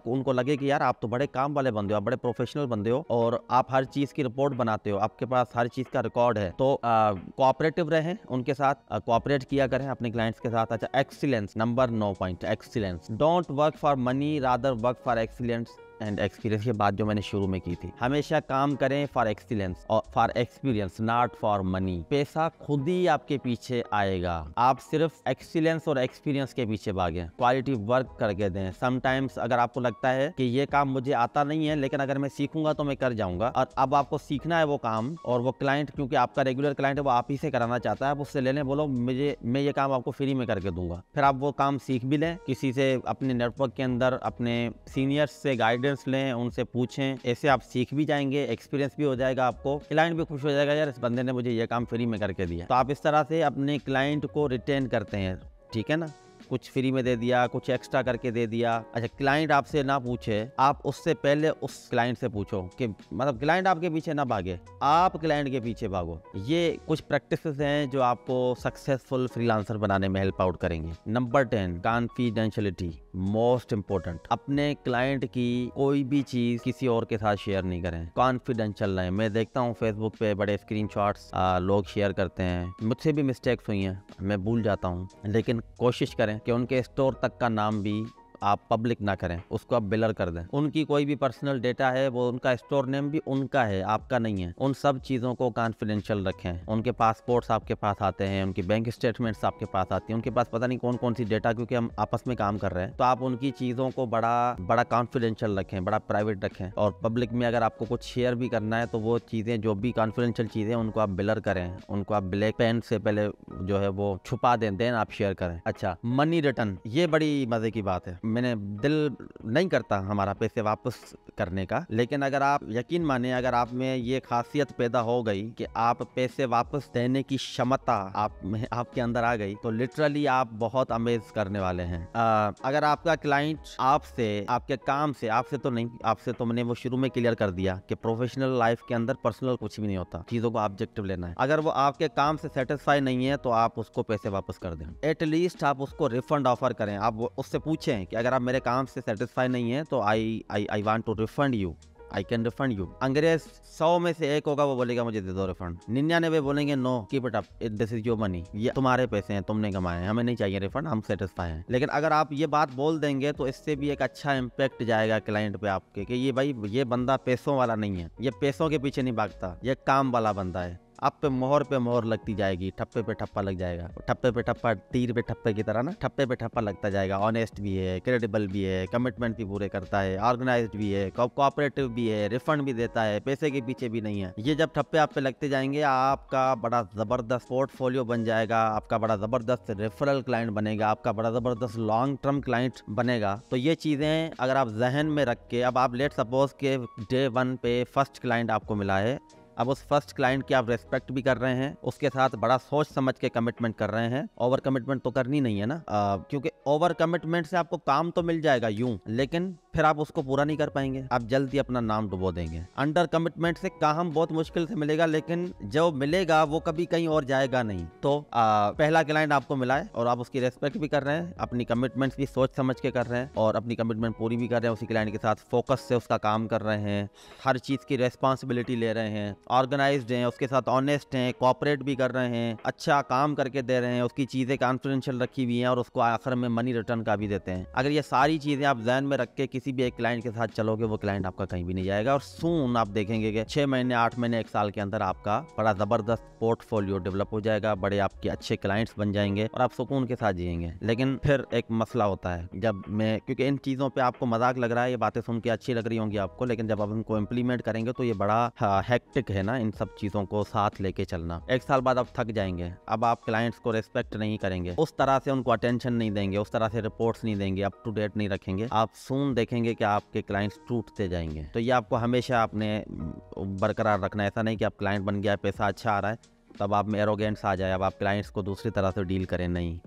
उनको लगे कि यार आप तो बड़े काम वाले बंदे हो, आप बड़े प्रोफेशनल बंदे हो और आप हर चीज़ की रिपोर्ट बनाते हो, आपके पास हर चीज़ का रिकॉर्ड है, तो कोऑपरेटिव रहें उनके साथ, कोऑपरेट किया करें अपने क्लाइंट्स के साथ। अच्छा, excellence, number 9 point, excellence. Don't work for money, rather work for excellence and experience. ये बात जो मैंने शुरू में की थी, हमेशा काम करें फॉर एक्सीलेंस और for experience, not for money. पैसा खुद ही आपके पीछे आएगा, आप सिर्फ एक्सीलेंस और एक्सपीरियंस के पीछे भागें, क्वालिटी वर्क करके दें। समटाइम्स अगर आपको लगता है कि ये काम मुझे आता नहीं है लेकिन अगर मैं सीखूंगा तो मैं कर जाऊंगा, और अब आपको सीखना है वो काम, और वो क्लाइंट क्योंकि आपका रेगुलर क्लाइंट है वो आप ही से कराना चाहता है, आप उससे लेने बोलो मैं ये काम आपको फ्री में करके दूंगा। फिर आप वो काम सीख भी लें, किसी से अपने नेटवर्क के अंदर अपने सीनियर्स से गाइडेंस लें, उनसे पूछें, ऐसे आप सीख भी जाएंगे, एक्सपीरियंस भी हो जाएगा, आपको क्लाइंट भी खुश हो जाएगा, यार इस बंदे ने मुझे ये काम फ्री में करके दिया। तो आप इस तरह से अपने क्लाइंट को रिटेन करते हैं, ठीक है ना, कुछ फ्री में दे दिया, कुछ एक्स्ट्रा करके दे दिया। अच्छा, क्लाइंट आपसे ना पूछे, आप उससे पहले उस क्लाइंट से पूछो कि मतलब क्लाइंट आपके पीछे ना भागे, आप क्लाइंट के पीछे भागो। ये कुछ प्रैक्टिसेस हैं जो आपको सक्सेसफुल फ्रीलांसर बनाने में हेल्प आउट करेंगे। Number 10, confidentiality, most important. अपने क्लाइंट की कोई भी चीज किसी और के साथ शेयर नहीं करें, कॉन्फिडेंशियल रहें। मैं देखता हूँ फेसबुक पे बड़े स्क्रीनशॉट्स लोग शेयर करते हैं, मुझसे भी मिस्टेक्स हुई हैं, मैं भूल जाता हूँ, लेकिन कोशिश करें कि उनके स्टोर तक का नाम भी आप पब्लिक ना करें, उसको आप ब्लर कर दें। उनकी कोई भी पर्सनल डेटा है वो उनका स्टोर नेम भी उनका है, आपका नहीं है। उन सब चीज़ों को कॉन्फिडेंशियल रखें। उनके पासपोर्ट्स आपके पास आते हैं, उनकी बैंक स्टेटमेंट्स आपके पास आती हैं, उनके पास पता नहीं कौन कौन सी डेटा, क्योंकि हम आपस में काम कर रहे हैं, तो आप उनकी चीज़ों को बड़ा कॉन्फिडेंशियल रखें, बड़ा प्राइवेट रखें। और पब्लिक में अगर आपको कुछ शेयर भी करना है तो वो चीज़ें जो भी कॉन्फिडेंशियल चीज़ें उनको आप ब्लर करें, उनको आप ब्लैक पेन से पहले जो है वो छुपा दें, देन आप शेयर करें। अच्छा, मनी रिटर्न, ये बड़ी मजे की बात है। मैंने दिल नहीं करता हमारा पैसे वापस करने का, लेकिन अगर आप यकीन माने, अगर आप में ये खासियत पैदा हो गई कि आप पैसे वापस देने की क्षमता आप में आपके अंदर आ गई, तो लिटरली आप बहुत अमेज करने वाले हैं। अगर आपका क्लाइंट आपसे, आपके काम से, आपसे तो नहीं, आपसे तो मैंने वो शुरू में क्लियर कर दिया कि प्रोफेशनल लाइफ के अंदर पर्सनल कुछ भी नहीं होता, चीजों को ऑब्जेक्टिव लेना है। अगर वो आपके काम से सेटिस्फाई नहीं है तो आप उसको पैसे वापस कर दें, एटलीस्ट आप उसको रिफंड ऑफर करें। आप उससे पूछें कि अगर आप मेरे काम से सेटिस्फाई नहीं है तो I want to refund you, I can refund you. अंग्रेज 100 में से 1 होगा वो बोलेगा मुझे दे दो रिफंड, 99 बोलेंगे no, keep it up, this is your money, ये तुम्हारे पैसे हैं, तुमने कमाए हैं, हमें नहीं चाहिए रिफंड, हम सेटिस्फाई हैं। लेकिन अगर आप ये बात बोल देंगे तो इससे भी एक अच्छा इम्पैक्ट जाएगा क्लाइंट पे आपके कि ये भाई ये बंदा पैसों वाला नहीं है, ये पैसों के पीछे नहीं भागता, ये काम वाला बंदा है। आप पे मोहर लगती जाएगी, ठप्पे पे ठप्पा लग जाएगा, ठप्पे पे ठप्पा, तीर पे ठप्पे की तरह ना, ठप्पे पे ठप्पा लगता जाएगा। ऑनेस्ट भी है, क्रेडिबल भी है, कमिटमेंट भी पूरे करता है, ऑर्गेनाइज्ड भी है, कोऑपरेटिव भी है, रिफंड भी देता है, पैसे के पीछे भी नहीं है। ये जब ठप्पे आप पे लगते जाएंगे, आपका बड़ा जबरदस्त पोर्टफोलियो बन जाएगा, आपका बड़ा जबरदस्त रेफरल क्लाइंट बनेगा, आपका बड़ा जबरदस्त लॉन्ग टर्म क्लाइंट बनेगा। तो ये चीजें अगर आप जहन में रख के, अब आप लेट सपोज के डे 1 पे फर्स्ट क्लाइंट आपको मिला है, अब उस फर्स्ट क्लाइंट की आप रेस्पेक्ट भी कर रहे हैं, उसके साथ बड़ा सोच समझ के कमिटमेंट कर रहे हैं। ओवर कमिटमेंट तो करनी नहीं है ना, क्योंकि ओवर कमिटमेंट से आपको काम तो मिल जाएगा यूं, लेकिन फिर आप उसको पूरा नहीं कर पाएंगे, आप जल्दी अपना नाम डुबो देंगे। अंडर कमिटमेंट से काम बहुत मुश्किल से मिलेगा, लेकिन जो मिलेगा वो कभी कहीं और जाएगा नहीं। तो पहला क्लाइंट आपको मिला है और आप उसकी रेस्पेक्ट भी कर रहे हैं, अपनी कमिटमेंट्स भी सोच समझ के कर रहे हैं और अपनी कमिटमेंट पूरी भी कर रहे हैं, उसी क्लाइंट के साथ फोकस से उसका काम कर रहे हैं, हर चीज की रेस्पॉन्सिबिलिटी ले रहे हैं, ऑर्गेनाइज्ड हैं, उसके साथ ऑनेस्ट हैं, कोऑपरेट भी कर रहे हैं, अच्छा काम करके दे रहे हैं, उसकी चीजें कॉन्फिडेंशियल रखी हुई हैं और उसको आखिर में मनी रिटर्न का भी देते हैं। अगर ये सारी चीजें आप ध्यान में रख के किसी भी एक क्लाइंट के साथ चलोगे, वो क्लाइंट आपका कहीं भी नहीं जाएगा और सून आप देखेंगे कि 6 महीने 8 महीने 1 साल के अंदर आपका बड़ा जबरदस्त पोर्टफोलियो डेवलप हो जाएगा, बड़े आपके अच्छे क्लाइंट्स बन जाएंगे और आप सुकून के साथ जिएंगे। लेकिन फिर एक मसला होता है, जब मैं, क्योंकि इन चीजों पे आपको मजाक लग रहा है, ये बातें सुन के अच्छी लग रही होंगी आपको, लेकिन जब आप इनको इम्प्लीमेंट करेंगे तो ये बड़ा हेक्टिक है ना, इन सब चीजों को साथ लेके चलना। 1 साल बाद आप थक जाएंगे, अब आप क्लाइंट्स को रेस्पेक्ट नहीं करेंगे, उस तरह से उनको अटेंशन नहीं देंगे, उस तरह से रिपोर्ट्स नहीं देंगे, अप टू डेट नहीं रखेंगे, आप सून देखेंगे कि आपके क्लाइंट्स टूटते जाएंगे। तो ये आपको हमेशा अपने बरकरार रखना है। ऐसा नहीं कि आप क्लाइंट बन गया, पैसा अच्छा आ रहा है, तब आप में एरोगेंस आ जाए, अब आप क्लाइंट्स को दूसरी तरह से डील करें, नहीं,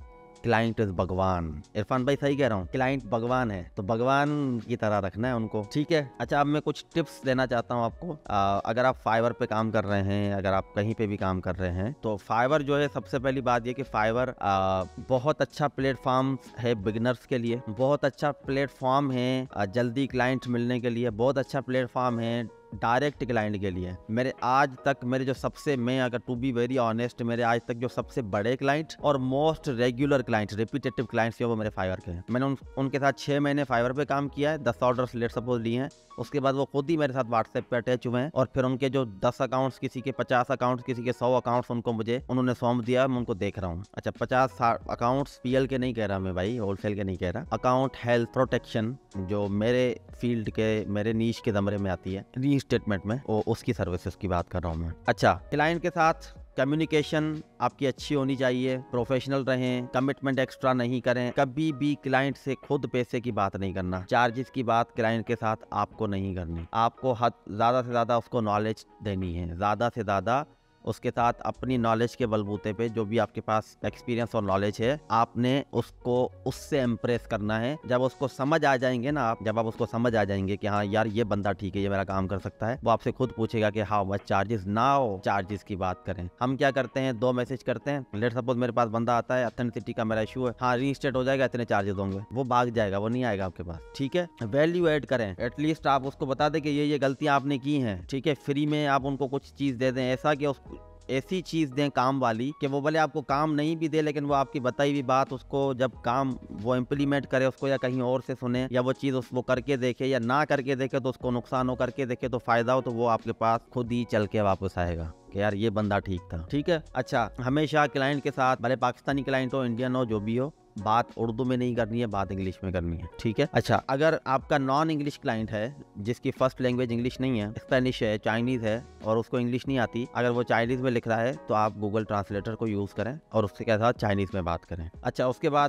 क्लाइंट इज भगवान। इरफान भाई सही कह रहा हूँ, क्लाइंट भगवान है तो भगवान की तरह रखना है उनको, ठीक है। अच्छा, अब मैं कुछ टिप्स देना चाहता हूँ आपको। अगर आप फाइवर पे काम कर रहे हैं, अगर आप कहीं पे भी काम कर रहे हैं, तो फाइवर जो है, सबसे पहली बात ये कि फाइवर बहुत अच्छा प्लेटफॉर्म है बिगिनर्स के लिए, बहुत अच्छा प्लेटफॉर्म है जल्दी क्लाइंट मिलने के लिए, बहुत अच्छा प्लेटफॉर्म है डायरेक्ट क्लाइंट के लिए। मेरे आज तक मेरे जो सबसे, मैं अगर टू बी वेरी ऑनेस्ट, मेरे आज तक जो सबसे बड़े क्लाइंट और most regular client, repetitive clients जो वो मेरे फाइवर के हैं। मैंने उनके साथ 6 महीने फाइवर पे काम किया है, 10 ऑर्डर्स लेट सपोज लिए हैं। उसके बाद वो खुद ही मेरे साथ व्हाट्सएप पे अटैच हुए हैं, और फिर उनके जो 10 अकाउंट्स, किसी के 50 अकाउंट्स, किसी के 100 अकाउंट्स उनको मुझे उन्होंने सौंप दिया, मैं उनको देख रहा हूँ। अच्छा, 50 अकाउंट्स पीएल के नहीं कह रहा मैं भाई, होलसेल के नहीं कह रहा, अकाउंट हेल्थ प्रोटेक्शन जो मेरे फील्ड के, मेरे नीश के ज़मरे में आती है, री स्टेटमेंट में, उसकी सर्विसेज की बात कर रहा हूँ मैं। अच्छा, क्लाइंट के साथ कम्युनिकेशन आपकी अच्छी होनी चाहिए, प्रोफेशनल रहें, कमिटमेंट एक्स्ट्रा नहीं करें, कभी भी क्लाइंट से खुद पैसे की बात नहीं करना, चार्जेस की बात क्लाइंट के साथ आपको नहीं करनी। आपको ज़्यादा से ज़्यादा उसको नॉलेज देनी है, ज़्यादा से ज़्यादा उसके साथ अपनी नॉलेज के बलबूते पे, जो भी आपके पास एक्सपीरियंस और नॉलेज है, आपने उसको उससे इम्प्रेस करना है। जब उसको समझ आ जाएंगे ना आप, जब आप उसको समझ आ जाएंगे कि हाँ यार ये बंदा ठीक है, ये मेरा काम कर सकता है, वो आपसे खुद पूछेगा कि how much charges. Now charges की बात करें, हम क्या करते हैं, 2 मैसेज करते हैं। लेट सपोज मेरे पास बंदा आता है, ऑथेंटिसिटी का मेरा इशू है, हाँ रीस्टेट हो जाएगा, इतने चार्जेस होंगे, वो भाग जाएगा, वो नहीं आएगा आपके पास, ठीक है। वैल्यू ऐड करें, एटलीस्ट आप उसको बता दें कि ये गलतियां आपने की हैं, ठीक है। फ्री में आप उनको कुछ चीज दे दें, ऐसा कि ऐसी चीज दें काम वाली कि वो भले आपको काम नहीं भी दे, लेकिन वो आपकी बताई हुई बात उसको जब काम वो इम्प्लीमेंट करे उसको, या कहीं और से सुने, या वो चीज वो करके देखे या ना करके देखे तो उसको नुकसान हो, करके देखे तो फायदा हो, तो वो आपके पास खुद ही चल के वापस आएगा कि यार ये बंदा ठीक था, ठीक है। अच्छा, हमेशा क्लाइंट के साथ, भले पाकिस्तानी क्लाइंट हो, इंडियन हो, जो भी हो, बात उर्दू में नहीं करनी है, बात इंग्लिश में करनी है, ठीक है। अच्छा, अगर आपका नॉन इंग्लिश क्लाइंट है, जिसकी फर्स्ट लैंग्वेज इंग्लिश नहीं है, स्पेनिश है, चाइनीज है, और उसको इंग्लिश नहीं आती, अगर वो चाइनीज में लिख रहा है तो आप गूगल ट्रांसलेटर को यूज करें और उसके साथ चाइनीज में बात करें। अच्छा, उसके बाद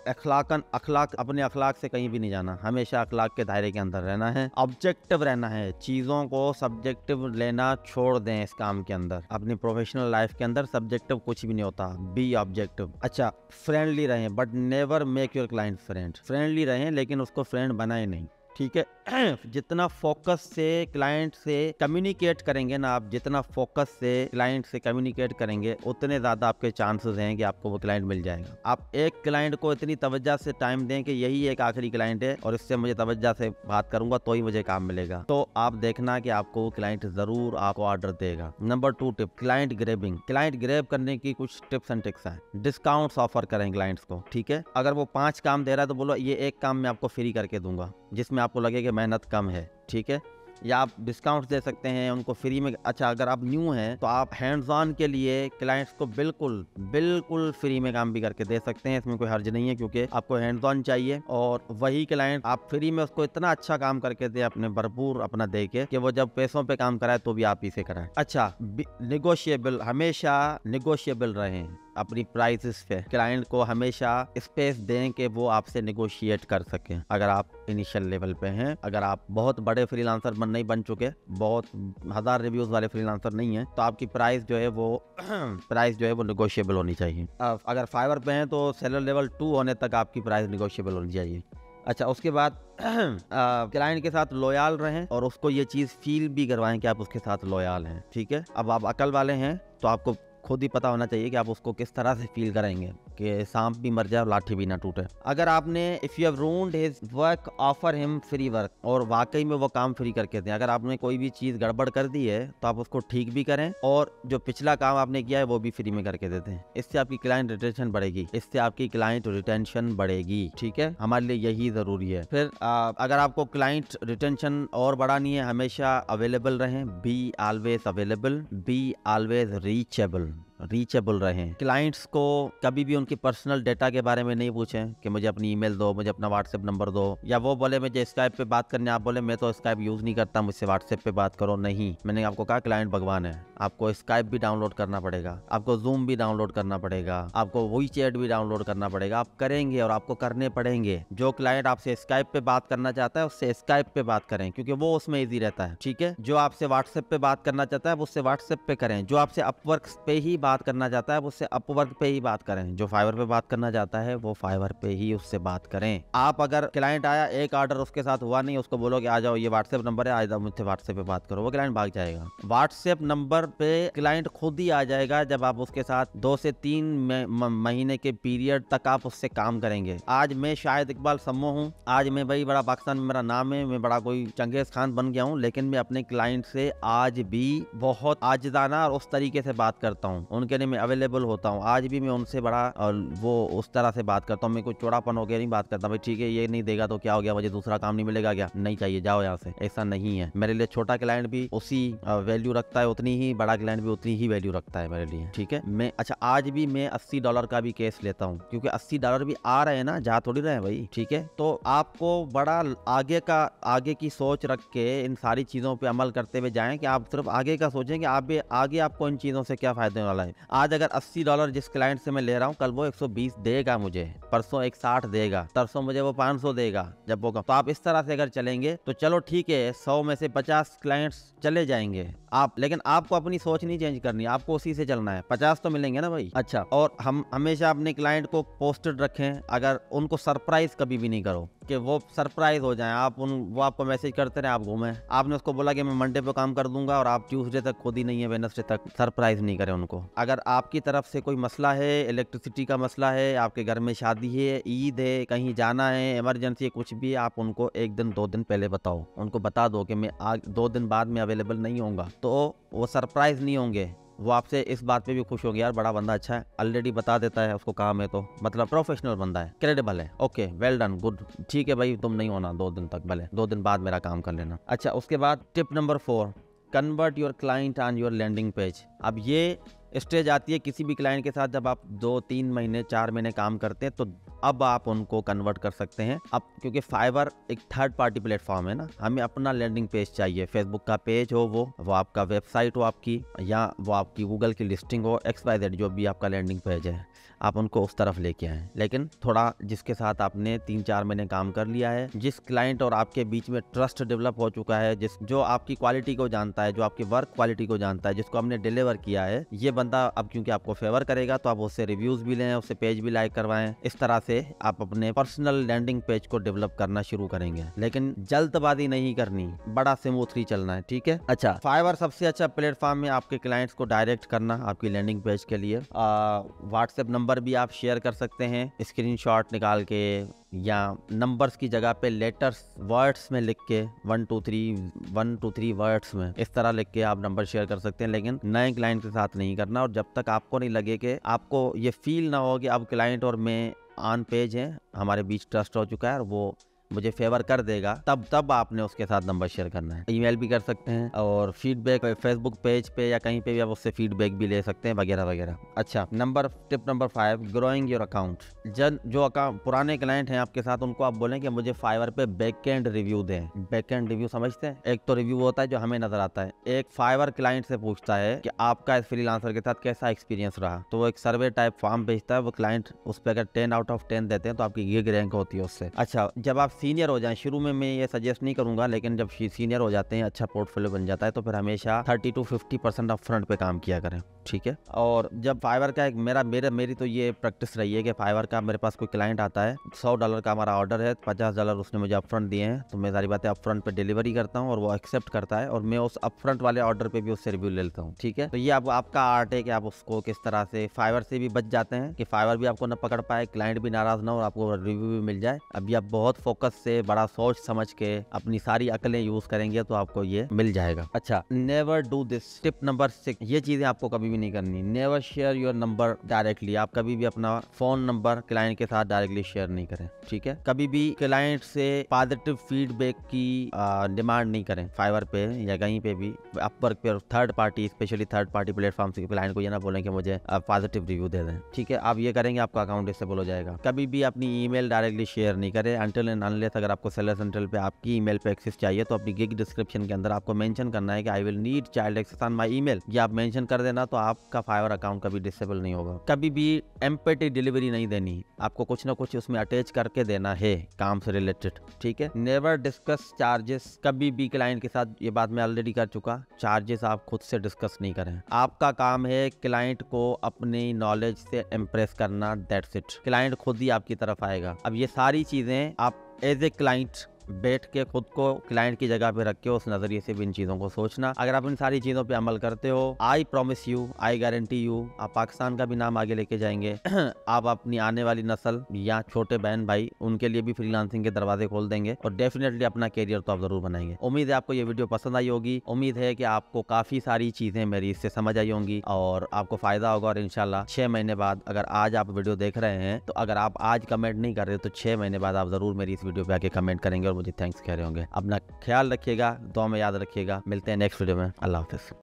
अखलाक, अपने अखलाक से कहीं भी नहीं जाना, हमेशा अखलाक के दायरे के अंदर रहना है, ऑब्जेक्टिव रहना है, चीजों को सब्जेक्टिव लेना छोड़ दें इस काम के अंदर। अपनी प्रोफेशनल लाइफ के अंदर सब्जेक्टिव कुछ भी नहीं होता, बी ऑब्जेक्टिव। अच्छा, फ्रेंडली रहें, but never make your client friend. Friendly रहें लेकिन उसको फ्रेंड बनाए नहीं, ठीक है। जितना फोकस से क्लाइंट से कम्युनिकेट करेंगे ना आप, जितना फोकस से क्लाइंट से कम्युनिकेट करेंगे, उतने ज्यादा आपके चांसेस हैं कि आपको वो क्लाइंट मिल जाएगा। आप एक क्लाइंट को इतनी तवज्जो से टाइम दें कि यही एक आखिरी क्लाइंट है और इससे मुझे तवज्जो से बात करूंगा तो ही मुझे काम मिलेगा, तो आप देखना कि आपको वो क्लाइंट जरूर आपको ऑर्डर देगा। Number 2 tip, client grabbing. Client grab करने की कुछ टिप्स एंड ट्रिक्स हैं। डिस्काउंट्स ऑफर करें क्लाइंट्स को, ठीक है। अगर वो 5 काम दे रहा है तो बोलो ये एक काम मैं आपको फ्री करके दूंगा, जिसमें आपको लगे कि मेहनत कम है, ठीक है। या आप डिस्काउंट्स दे सकते हैं उनको फ्री में। अच्छा, अगर आप न्यू हैं तो आप हैंड्स ऑन के लिए क्लाइंट्स को बिल्कुल फ्री में काम भी करके दे सकते हैं, इसमें कोई हर्ज नहीं है, क्योंकि आपको हैंड्स ऑन चाहिए। और वही क्लाइंट आप फ्री में उसको इतना अच्छा काम करके दे, अपने भरपूर अपना दे के, कि वो जब पैसों पे काम कराए तो भी आप ही से कराए। अच्छा, निगोशिएबल, हमेशा निगोशिएबल रहें अपनी प्राइसेस पे। क्लाइंट को हमेशा स्पेस दें कि वो आपसे नेगोशिएट कर सकें। अगर आप इनिशियल लेवल पे हैं, अगर आप बहुत बड़े फ्रीलांसर नहीं बन चुके, बहुत 1000 रिव्यूज वाले फ्रीलांसर नहीं है, तो आपकी प्राइस जो है वो नेगोशिएबल होनी चाहिए। अगर फाइवर पे हैं तो सेलर लेवल 2 होने तक आपकी प्राइस नेगोशिएबल होनी चाहिए। अच्छा, उसके बाद क्लाइंट के साथ लॉयल रहें और उसको ये चीज़ फील भी करवाएं कि आप उसके साथ लॉयल हैं, ठीक है। अब आप अकल वाले हैं तो आपको खुद ही पता होना चाहिए कि आप उसको किस तरह से फील कराएंगे कि सांप भी मर जाए और लाठी भी ना टूटे। अगर आपने if you have ruined his work, offer him free work, और वाकई में वो काम फ्री करके दें। अगर आपने कोई भी चीज गड़बड़ कर दी है तो आप उसको ठीक भी करें, और जो पिछला काम आपने किया है वो भी फ्री में करके देते हैं। इससे आपकी क्लाइंट रिटेंशन बढ़ेगी, ठीक है। हमारे लिए यही जरूरी है। फिर अगर आपको क्लाइंट रिटेंशन और बढ़ानी है, हमेशा अवेलेबल रहें, be always available, be always reachable रहें। क्लाइंट्स को कभी भी उनकी पर्सनल डेटा के बारे में नहीं पूछें कि मुझे अपनी ईमेल दो, मुझे अपना व्हाट्सएप नंबर दो, या वो बोले मुझे स्काइप पे बात करनी, आप बोले मैं तो स्काइप यूज नहीं करता, मुझसे व्हाट्सएप पे बात करो। नहीं, मैंने आपको कहा क्लाइंट भगवान है। आपको स्काइप भी डाउनलोड करना पड़ेगा, आपको जूम भी डाउनलोड करना पड़ेगा, आपको वॉइस चैट भी डाउनलोड करना पड़ेगा। आप करेंगे और आपको करने पड़ेंगे। जो क्लाइंट आपसे स्काइप पे बात करना चाहता है उससे स्काइप पे बात करें, क्योंकि वो उसमें ईजी रहता है, ठीक है। जो आपसे व्हाट्सएप पे बात करना चाहता है उससे व्हाट्सएप पे करें। जो आपसे अपवर्क पे ही बात करना चाहता है उससे अपवर्क पे ही बात करें, जो फाइवर पे बात करना चाहता है वो फाइवर पे ही उससे बात करें। आप अगर क्लाइंट आया, एक ऑर्डर उसके साथ हुआ नहीं, उसको बोलो कि आ जाओ ये व्हाट्सएप नंबर है, आ जाओ मुझसे व्हाट्सएप पे बात करो, वो क्लाइंट भाग जाएगा। व्हाट्सएप नंबर पे क्लाइंट खुद ही आ जाएगा जब आप उसके साथ 2 से 3 महीने के पीरियड तक आप उससे काम करेंगे। आज मैं शाहिद इकबाल सम्मो हूँ, आज मैं भाई बड़ा पाकिस्तान में मेरा नाम है, मैं बड़ा कोई चंगेज खान बन गया हूँ, लेकिन मैं अपने क्लाइंट से आज भी बहुत आजिज़ाना और उस तरीके से बात करता हूँ, उनके लिए मैं अवेलेबल होता हूँ। आज भी मैं उनसे बड़ा और वो उस तरह से बात करता हूँ, मैं कोई चौड़ापन हो गया नहीं बात करता, भाई ठीक है ये नहीं देगा तो क्या हो गया, मुझे दूसरा काम नहीं मिलेगा क्या, नहीं चाहिए जाओ यहाँ से, ऐसा नहीं है। मेरे लिए छोटा क्लाइंट भी उसी वैल्यू रखता है उतनी ही, बड़ा क्लाइंट भी उतनी ही वैल्यू रखता है मेरे लिए, ठीक है। मैं अच्छा आज भी मैं $80 का भी केस लेता हूँ, क्योंकि $80 भी आ रहे हैं ना, जा थोड़ी रहे हैं भाई, ठीक है। तो आपको बड़ा आगे की सोच रख के इन सारी चीजों पे अमल करते हुए जाएं कि आप सिर्फ आगे का सोचें कि आप आगे आपको इन चीजों से क्या फायदे वाला है। आज अगर $80 जिस क्लाइंट से मैं ले रहा हूँ, कल वो 120 देगा मुझे, परसों 160 देगा, तरसों मुझे वो 500 देगा जब वो, तो आप इस तरह से अगर चलेंगे तो चलो ठीक है 100 में से 50 क्लाइंट्स चले जाएंगे आप, लेकिन आपको अपनी सोच नहीं चेंज करनी, आपको उसी से चलना है, 50 तो मिलेंगे ना भाई। अच्छा, और हम हमेशा अपने क्लाइंट को पोस्टेड रखें, अगर उनको सरप्राइज कभी भी नहीं करो कि वो सरप्राइज हो जाए, वो आपको मैसेज करते रहे, आप घूमें, आपने उसको बोला कि मैं मंडे पे काम कर दूंगा और आप ट्यूसडे तक खुद ही नहीं है, वेडनेसडे तक, सरप्राइज नहीं करें उनको। अगर आपकी तरफ से कोई मसला है, इलेक्ट्रिसिटी का मसला है, आपके घर में शादी है, ईद है, कहीं जाना है, इमरजेंसी है, कुछ भी, आप उनको 1 दिन 2 दिन पहले बताओ, उनको बता दो कि मैं 2 दिन बाद में अवेलेबल नहीं होऊंगा, तो वो सरप्राइज नहीं होंगे, वो आपसे इस बात पे भी खुश हो गया, यार बड़ा बंदा अच्छा है, ऑलरेडी बता देता है, उसको काम है, तो मतलब प्रोफेशनल बंदा है, क्रेडिबल है, ओके वेल डन गुड, ठीक है भाई तुम नहीं होना 2 दिन तक, भले 2 दिन बाद मेरा काम कर लेना। अच्छा, उसके बाद tip number 4, convert your client on your landing page. अब ये स्टेज आती है किसी भी क्लाइंट के साथ, जब आप 2-3 महीने 4 महीने काम करते हैं, तो अब आप उनको कन्वर्ट कर सकते हैं। अब क्योंकि फाइवर एक थर्ड पार्टी प्लेटफॉर्म है ना, हमें अपना लैंडिंग पेज चाहिए, फेसबुक का पेज हो, वो आपका वेबसाइट हो आपकी, या वो आपकी गूगल की लिस्टिंग हो, XYZ जो भी आपका लैंडिंग पेज है, आप उनको उस तरफ लेके आएँ। लेकिन थोड़ा जिसके साथ आपने 3-4 महीने काम कर लिया है, जिस क्लाइंट और आपके बीच में ट्रस्ट डेवलप हो चुका है, जो आपकी क्वालिटी को जानता है, जो आपकी वर्क क्वालिटी को जानता है, जिसको हमने डिलीवर किया है, ये बंदा अब क्योंकि आपको फेवर करेगा, तो आप उससे रिव्यूज भी लें, उससे पेज भी लाइक करवाएं। इस तरह से आप अपने पर्सनल लैंडिंग पेज को डेवलप करना शुरू करेंगे, लेकिन जल्दबाजी नहीं करनी, बड़ा स्मूथली चलना है, ठीक है। अच्छा, फाइवर सबसे अच्छा प्लेटफॉर्म है आपके क्लाइंट्स को डायरेक्ट करना आपकी लैंडिंग पेज के लिए। व्हाट्सएप नंबर भी आप शेयर कर सकते हैं स्क्रीनशॉट निकाल के, या नंबर्स की जगह पे लेटर्स वर्ड्स में लिख के 1 2 3 वर्ड्स में इस तरह लिख के आप नंबर शेयर कर सकते हैं, लेकिन नए क्लाइंट के साथ नहीं करना। और जब तक आपको नहीं लगे कि आपको ये फील ना हो कि अब क्लाइंट और मैं ऑन पेज हैं, हमारे बीच ट्रस्ट हो चुका है और वो मुझे फेवर कर देगा, तब आपने उसके साथ नंबर शेयर करना है। ईमेल भी कर सकते हैं, और फीडबैक फेसबुक पेज पे या कहीं पे भी आप उससे फीडबैक भी ले सकते हैं, वगैरह वगैरह। अच्छा, tip number 5, growing your account. जो पुराने क्लाइंट हैं आपके साथ, उनको आप बोलें कि मुझे फाइवर पे बैकएंड रिव्यू दें। बैकएंड रिव्यू समझते हैं? एक तो रिव्यू होता है जो हमें नजर आता है, एक फाइवर क्लाइंट से पूछता है कि आपका इस फ्रीलांसर के साथ कैसा एक्सपीरियंस रहा, तो वो एक सर्वे टाइप फॉर्म भेजता है, वो क्लाइंट उस पर अगर 10 आउट ऑफ 10 देते हैं तो आपकी गिग रैंक होती है उससे। अच्छा, जब आप सीनियर हो जाएं, शुरू में मैं ये सजेस्ट नहीं करूंगा, लेकिन जब सीनियर हो जाते हैं, अच्छा पोर्टफोलियो बन जाता है, तो फिर हमेशा 30 to 50% अप फ्रंट पे काम किया करें, ठीक है। और जब फाइवर का एक मेरी तो ये प्रैक्टिस रही है कि फाइवर का मेरे पास कोई क्लाइंट आता है, $100 का हमारा ऑर्डर है, $50 उसने मुझे अपफ्रंट दिए हैं, तो मैं सारी बातें अपफ्रंट पे डिलीवरी करता हूँ और वो एक्सेप्ट करता है, और मैं उस अपफ्रंट वाले ऑर्डर पे भी उससे रिव्यू ले लेता हूँ, ठीक है। तो ये आपका आर्ट है कि आप उसको किस तरह से फाइवर से भी बच जाते हैं, कि फाइवर भी आपको न पकड़ पाए, क्लाइंट भी नाराज ना हो, आपको रिव्यू भी मिल जाए। अभी आप बहुत फोकस से, बड़ा सोच समझ के, अपनी सारी अकलें यूज करेंगे तो आपको ये मिल जाएगा। अच्छा, never do this. Tip number 6, ये चीजें आपको कभी भी नहीं करनी। Never share your number directly. आप कभी भी अपना फोन नंबर क्लाइंट के साथ डायरेक्टली शेयर नहीं करें, ठीक है। कभी भी क्लाइंट से पॉजिटिव फीडबैक की डिमांड नहीं करें फाइवर पे या कहीं पे भी, अपवर्क पे, third party, specially third party platform से क्लाइंट को ये ना बोलें कि मुझे पॉजिटिव रिव्यू दे दें, ठीक है। आप ये करेंगे, आपका अकाउंट डिसेबल हो जाएगा। कभी भी अपनी ईमेल डायरेक्टली शेयर नहीं करें अनटिल एंड अनलेस अगर आपको सेलर सेंट्रल पे आपकी ईमेल पे एक्सेस चाहिए तो अपनी गिग डिस्क्रिप्शन के अंदर आपको मेंशन करना है कि I will need child access on my email. ये आप मेंशन कर देना तो आपका फाइवर अकाउंट कभी डिसेबल नहीं होगा। कभी भी एम्पटी डिलीवरी नहीं देनी, आपको कुछ ना कुछ उसमें अटैच करके देना है काम से रिलेटेड, ठीक है। नेवर डिस्कस चार्जेस, कभी भी क्लाइंट के साथ, ये बात मैं ऑलरेडी कर चुका, चार्जेस आप खुद से डिस्कस नहीं करें। आपका काम है क्लाइंट को अपनी नॉलेज से इम्प्रेस करना, दैट्स इट। क्लाइंट खुद ही आपकी तरफ आएगा। अब ये सारी चीजें आप एज ए क्लाइंट बैठ के खुद को क्लाइंट की जगह पे रख के उस नजरिए से भी इन चीजों को सोचना। अगर आप इन सारी चीजों पे अमल करते हो, I promise you, I guarantee you, आप पाकिस्तान का भी नाम आगे लेके जाएंगे। आप अपनी आने वाली नस्ल या छोटे बहन भाई उनके लिए भी फ्रीलांसिंग के दरवाजे खोल देंगे और डेफिनेटली अपना कैरियर तो आप जरूर बनाएंगे। उम्मीद है आपको ये वीडियो पसंद आई होगी। उम्मीद है कि आपको काफी सारी चीजें मेरी इससे समझ आई होंगी और आपको फायदा होगा। और इंशाल्लाह 6 महीने बाद, अगर आज आप वीडियो देख रहे हैं तो अगर आप आज कमेंट नहीं कर रहे तो 6 महीने बाद आप जरूर मेरी इस वीडियो पे आके कमेंट करेंगे और मुझे थैंक्स कह रहे होंगे। अपना ख्याल रखिएगा, दुआ में याद रखिएगा। मिलते हैं नेक्स्ट वीडियो में। अल्लाह हाफिज़।